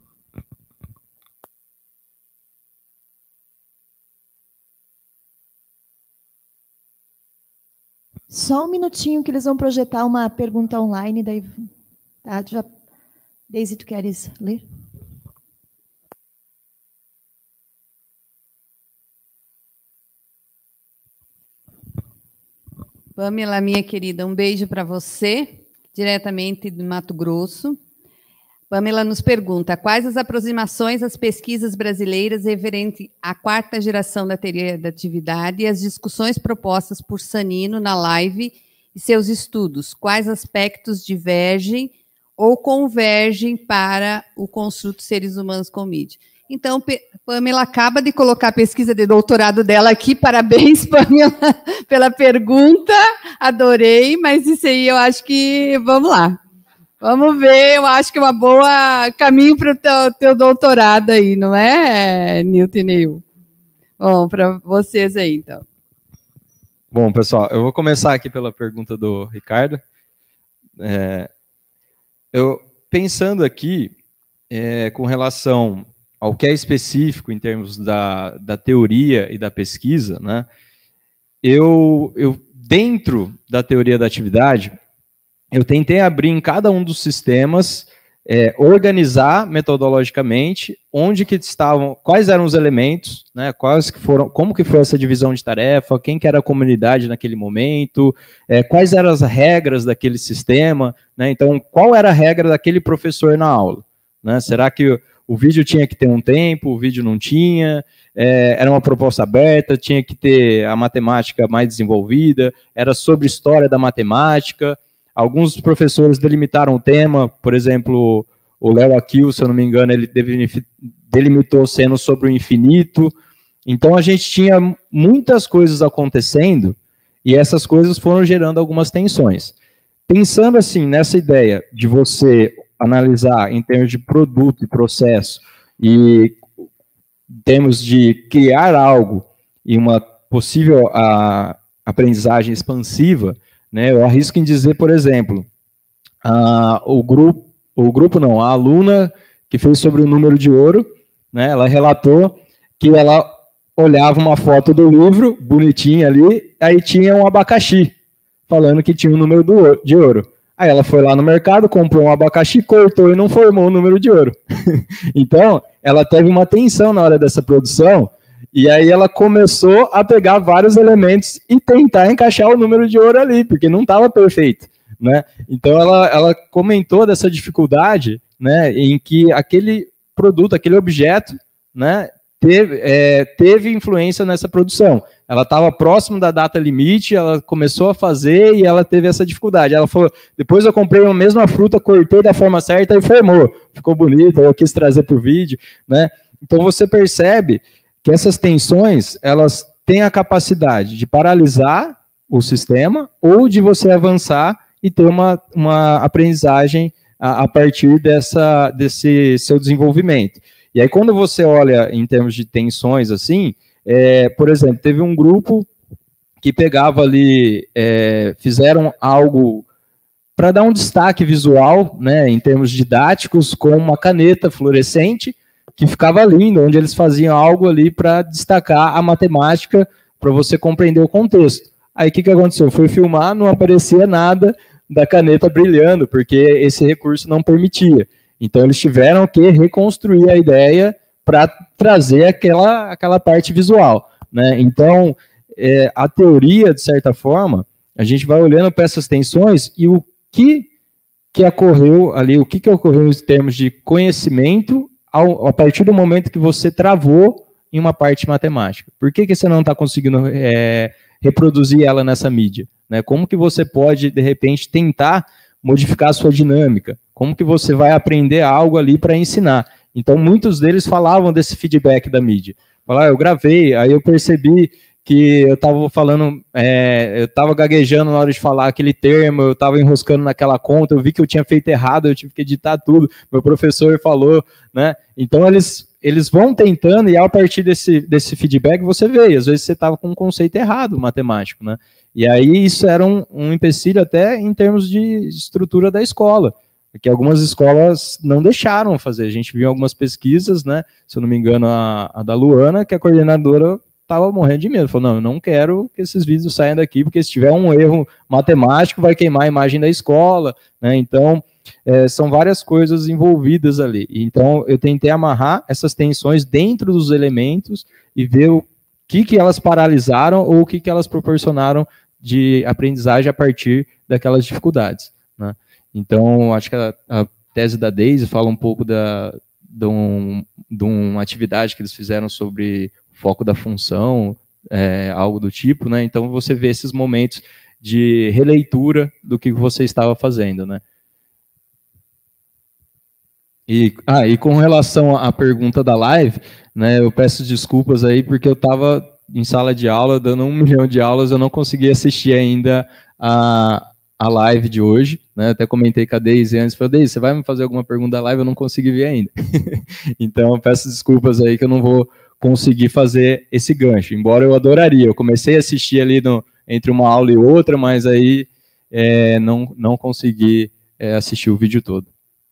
Só um minutinho que eles vão projetar uma pergunta online, daí, tá, Deise, tu queres ler? Pamela, minha querida, um beijo para você, diretamente do Mato Grosso. Pamela nos pergunta, quais as aproximações às pesquisas brasileiras referente à quarta geração da teoria da atividade e as discussões propostas por Sanino na live e seus estudos? Quais aspectos divergem ou convergem para o construto seres humanos com mídia? Então, Pamela acaba de colocar a pesquisa de doutorado dela aqui. Parabéns, Pamela, pela pergunta. Adorei, mas isso aí eu acho que... Vamos lá. Vamos ver, eu acho que é uma boa caminho para o teu doutorado aí, não é, Newton e Neil? Bom, para vocês aí, então. Bom, pessoal, eu vou começar aqui pela pergunta do Ricardo. Eu pensando aqui com relação ao que é específico em termos da teoria e da pesquisa, né? Eu dentro da teoria da atividade, eu tentei abrir em cada um dos sistemas organizar metodologicamente onde que estavam, quais eram os elementos, né, quais que foram, como que foi essa divisão de tarefa, quem que era a comunidade naquele momento, quais eram as regras daquele sistema, né, então qual era a regra daquele professor na aula, né, será que o vídeo tinha que ter um tempo, o vídeo não tinha, era uma proposta aberta, tinha que ter a matemática mais desenvolvida, era sobre história da matemática. Alguns professores delimitaram o tema, por exemplo, o Léo Aquil, se eu não me engano, ele delimitou sendo sobre o infinito. Então, a gente tinha muitas coisas acontecendo e essas coisas foram gerando algumas tensões. Pensando assim, nessa ideia de você analisar em termos de produto e processo e em termos de criar algo e uma possível aprendizagem expansiva, né, eu arrisco em dizer, por exemplo, a aluna que fez sobre o número de ouro, né, ela relatou que ela olhava uma foto do livro, bonitinha ali, aí tinha um abacaxi, falando que tinha um número de ouro. Aí ela foi lá no mercado, comprou um abacaxi, cortou e não formou o número de ouro. Então, ela teve uma tensão na hora dessa produção, e aí ela começou a pegar vários elementos e tentar encaixar o número de ouro ali, porque não estava perfeito, né? Então ela comentou dessa dificuldade, né, em que aquele produto, aquele objeto, né, teve influência nessa produção. Ela estava próximo da data limite, ela começou a fazer e ela teve essa dificuldade. Ela falou, depois eu comprei a mesma fruta, cortei da forma certa e formou. Ficou bonito, eu quis trazer para o vídeo, né? Então você percebe que essas tensões, elas têm a capacidade de paralisar o sistema ou de você avançar e ter uma aprendizagem a partir desse seu desenvolvimento. E aí, quando você olha em termos de tensões, assim, por exemplo, teve um grupo que pegava ali, fizeram algo para dar um destaque visual, né, em termos didáticos, com uma caneta fluorescente, que ficava lindo, onde eles faziam algo ali para destacar a matemática, para você compreender o contexto. Aí, o que aconteceu? Foi filmar, não aparecia nada da caneta brilhando, porque esse recurso não permitia. Então, eles tiveram que reconstruir a ideia para trazer aquela parte visual, né? Então, a teoria, de certa forma, a gente vai olhando para essas tensões e o que ocorreu ali, o que ocorreu em termos de conhecimento a partir do momento que você travou em uma parte matemática. Por que você não está conseguindo reproduzir ela nessa mídia, né? Como que você pode, de repente, tentar modificar a sua dinâmica? Como que você vai aprender algo ali para ensinar? Então, muitos deles falavam desse feedback da mídia. Falaram, eu gravei, aí eu percebi que eu estava falando, eu estava gaguejando na hora de falar aquele termo, eu estava enroscando naquela conta, eu vi que eu tinha feito errado, eu tive que editar tudo, meu professor falou, né? Então, eles vão tentando, e a partir desse feedback você vê, às vezes você estava com um conceito errado matemático, né? E aí isso era um empecilho até em termos de estrutura da escola, porque algumas escolas não deixaram fazer. A gente viu algumas pesquisas, né? Se eu não me engano, a da Luana, que a coordenadora estava morrendo de medo. Falou, não, eu não quero que esses vídeos saiam daqui, porque se tiver um erro matemático, vai queimar a imagem da escola, né? Então, são várias coisas envolvidas ali. Então, eu tentei amarrar essas tensões dentro dos elementos e ver o que elas paralisaram ou o que elas proporcionaram de aprendizagem a partir daquelas dificuldades, né? Então, acho que a tese da Daisy fala um pouco de uma atividade que eles fizeram sobre o foco da função, algo do tipo, né? Então, você vê esses momentos de releitura do que você estava fazendo, né? E com relação à pergunta da live, né, eu peço desculpas aí, porque eu estava em sala de aula, dando 1 milhão de aulas, eu não consegui assistir ainda a live de hoje, né? Até comentei com a Daisy antes, falei, Daisy, você vai me fazer alguma pergunta da live? Eu não consegui ver ainda. Então, eu peço desculpas aí que eu não vou conseguir fazer esse gancho, embora eu adoraria. Eu comecei a assistir ali entre uma aula e outra, mas aí não consegui assistir o vídeo todo.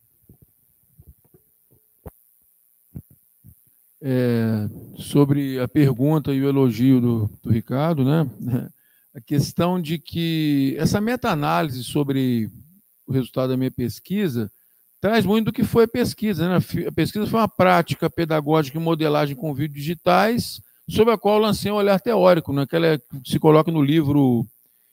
Sobre a pergunta e o elogio do Ricardo, né? A questão de que essa meta-análise sobre o resultado da minha pesquisa traz muito do que foi a pesquisa, né? A pesquisa foi uma prática pedagógica em modelagem com vídeos digitais, sobre a qual eu lancei um olhar teórico, né? Que ela se coloca no livro...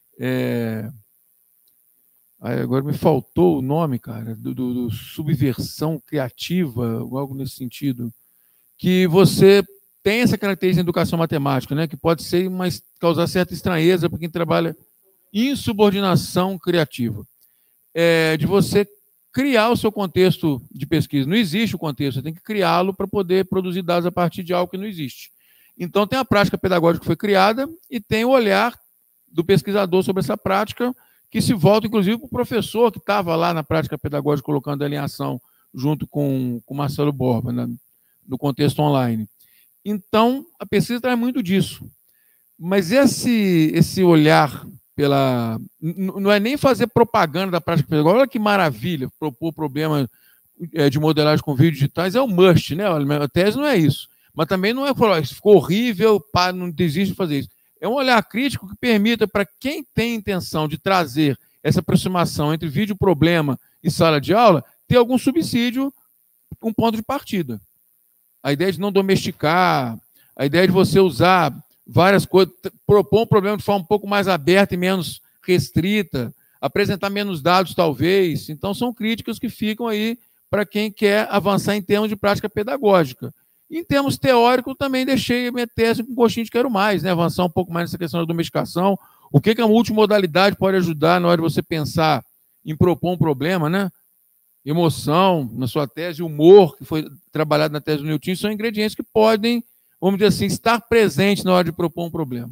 Agora me faltou o nome, cara, do subversão criativa, algo nesse sentido, que você tem essa característica em educação matemática, né? Que pode ser, mas causar certa estranheza para quem trabalha insubordinação criativa. De você criar o seu contexto de pesquisa. Não existe o contexto, você tem que criá-lo para poder produzir dados a partir de algo que não existe. Então, tem a prática pedagógica que foi criada e tem o olhar do pesquisador sobre essa prática, que se volta, inclusive, para o professor que estava lá na prática pedagógica, colocando ela em ação, junto com o Marcelo Borba, né, no contexto online. Então, a pesquisa traz muito disso. Mas esse olhar pela... Não é nem fazer propaganda da prática pedagógica. Olha que maravilha, propor problema de modelagem com vídeos digitais é um must, né? A tese não é isso. Mas também não é falar, ficou horrível, pá, não desiste de fazer isso. É um olhar crítico que permita para quem tem intenção de trazer essa aproximação entre vídeo-problema e sala de aula, ter algum subsídio, um ponto de partida. A ideia de não domesticar, a ideia de você usar várias coisas, propor um problema de forma um pouco mais aberta e menos restrita, apresentar menos dados, talvez. Então, são críticas que ficam aí para quem quer avançar em termos de prática pedagógica. Em termos teóricos, também deixei a minha tese com gostinho de quero mais, né? Avançar um pouco mais nessa questão da domesticação. O que a multimodalidade pode ajudar na hora de você pensar em propor um problema, né? Emoção, na sua tese, humor, que foi trabalhado na tese do Newton, são ingredientes que podem, vamos dizer assim, estar presentes na hora de propor um problema.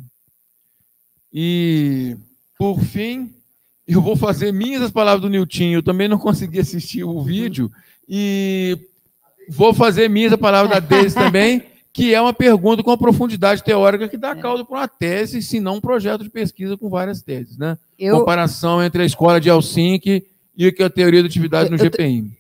E, por fim, eu vou fazer minhas as palavras do Newton. Eu também não consegui assistir o vídeo e vou fazer minhas a palavra da Deise também, que é uma pergunta com uma profundidade teórica que dá causa para uma tese, se não um projeto de pesquisa com várias teses, né? Comparação entre a escola de Helsinki e a teoria da atividade no GPM.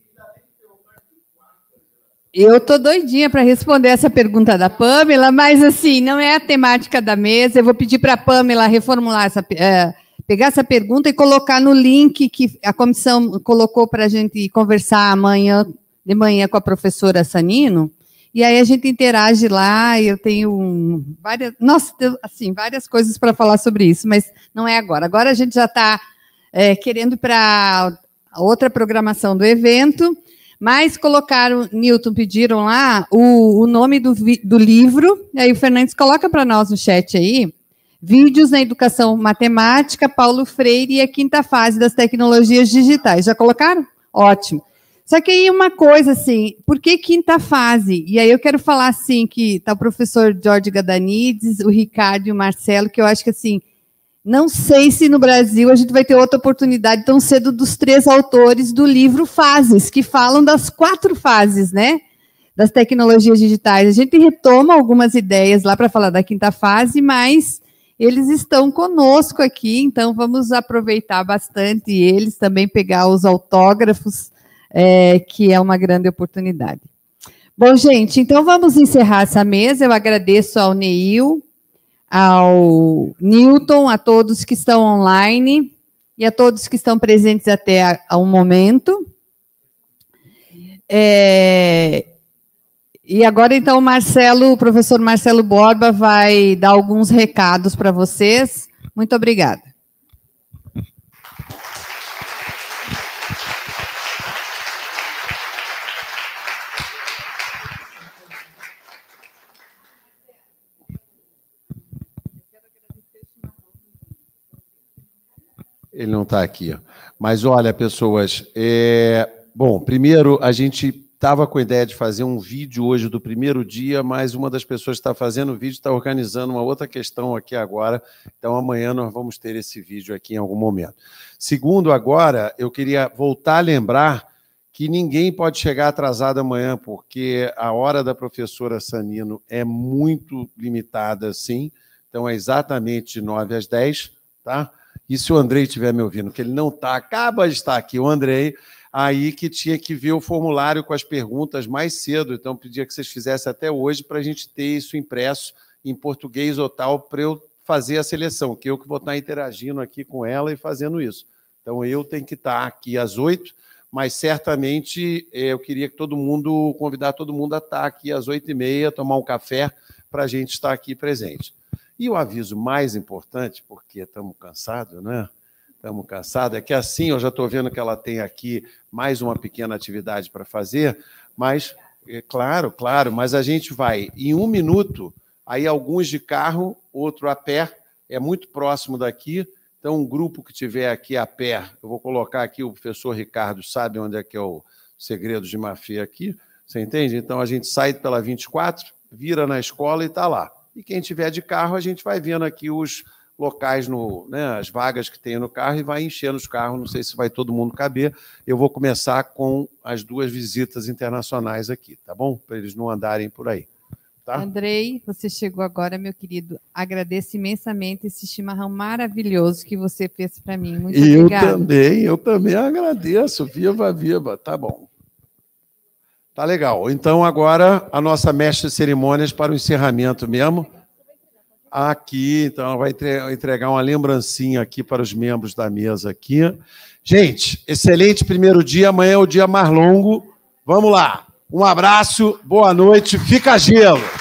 Eu estou doidinha para responder essa pergunta da Pamela, mas assim, não é a temática da mesa. Eu vou pedir para a Pamela reformular pegar essa pergunta e colocar no link que a comissão colocou para a gente conversar de manhã com a professora Sanino, e aí a gente interage lá, e eu tenho várias coisas para falar sobre isso, mas não é agora. Agora a gente já está querendo ir para outra programação do evento, mas colocaram, Newton, pediram lá o nome do livro, e aí o Fernandes coloca para nós no chat aí, Vídeos na Educação Matemática, Paulo Freire e a Quinta Fase das Tecnologias Digitais. Já colocaram? Ótimo. Só que aí uma coisa assim, por que quinta fase? E aí eu quero falar assim, que está o professor Jorge Gadanides, o Ricardo e o Marcelo, que eu acho que assim, não sei se no Brasil a gente vai ter outra oportunidade tão cedo dos 3 autores do livro Fases, que falam das 4 fases, né? Das tecnologias digitais. A gente retoma algumas ideias lá para falar da quinta fase, mas eles estão conosco aqui, então vamos aproveitar bastante eles, também pegar os autógrafos, que é uma grande oportunidade. Bom, gente, então vamos encerrar essa mesa. Eu agradeço ao Neil, ao Newton, a todos que estão online e a todos que estão presentes até ao momento. E agora, então, o professor Marcelo Borba vai dar alguns recados para vocês. Muito obrigada. Ele não está aqui. Mas, olha, pessoas, bom, primeiro, a gente estava com a ideia de fazer um vídeo hoje do primeiro dia, mas uma das pessoas que está fazendo o vídeo está organizando uma outra questão aqui agora, então amanhã nós vamos ter esse vídeo aqui em algum momento. Segundo, agora, eu queria voltar a lembrar que ninguém pode chegar atrasado amanhã, porque a hora da professora Sanino é muito limitada, sim, então é exatamente de 9 às 10, tá? E se o Andrei estiver me ouvindo, que ele não está, acaba de estar aqui, o Andrei, aí que tinha que ver o formulário com as perguntas mais cedo, então pedia que vocês fizessem até hoje para a gente ter isso impresso em português ou tal, para eu fazer a seleção, que eu que vou estar interagindo aqui com ela e fazendo isso. Então eu tenho que estar aqui às 8, mas certamente eu queria que convidar todo mundo a estar aqui às 8h30, tomar um café, para a gente estar aqui presente. E o aviso mais importante, porque estamos cansados, né? Estamos cansados, é que assim, eu já estou vendo que ela tem aqui mais uma pequena atividade para fazer, mas, claro, mas a gente vai, em 1 minuto, aí alguns de carro, outro a pé, é muito próximo daqui, então um grupo que estiver aqui a pé, eu vou colocar aqui, o professor Ricardo sabe onde é que é o Segredos de Mafia aqui, você entende? Então a gente sai pela 24, vira na escola e está lá. E quem tiver de carro, a gente vai vendo aqui os locais, as vagas que tem no carro e vai enchendo os carros, não sei se vai todo mundo caber. Eu vou começar com as 2 visitas internacionais aqui, tá bom? Para eles não andarem por aí. Tá? Andrei, você chegou agora, meu querido. Agradeço imensamente esse chimarrão maravilhoso que você fez para mim. Muito obrigada. Eu também agradeço. Viva, viva. Tá bom. Tá legal. Então, agora, a nossa mestre de cerimônias para o encerramento mesmo. Aqui, então, ela vai entregar uma lembrancinha aqui para os membros da mesa aqui. Gente, excelente primeiro dia. Amanhã é o dia mais longo. Vamos lá. Um abraço, boa noite. Fica gelo.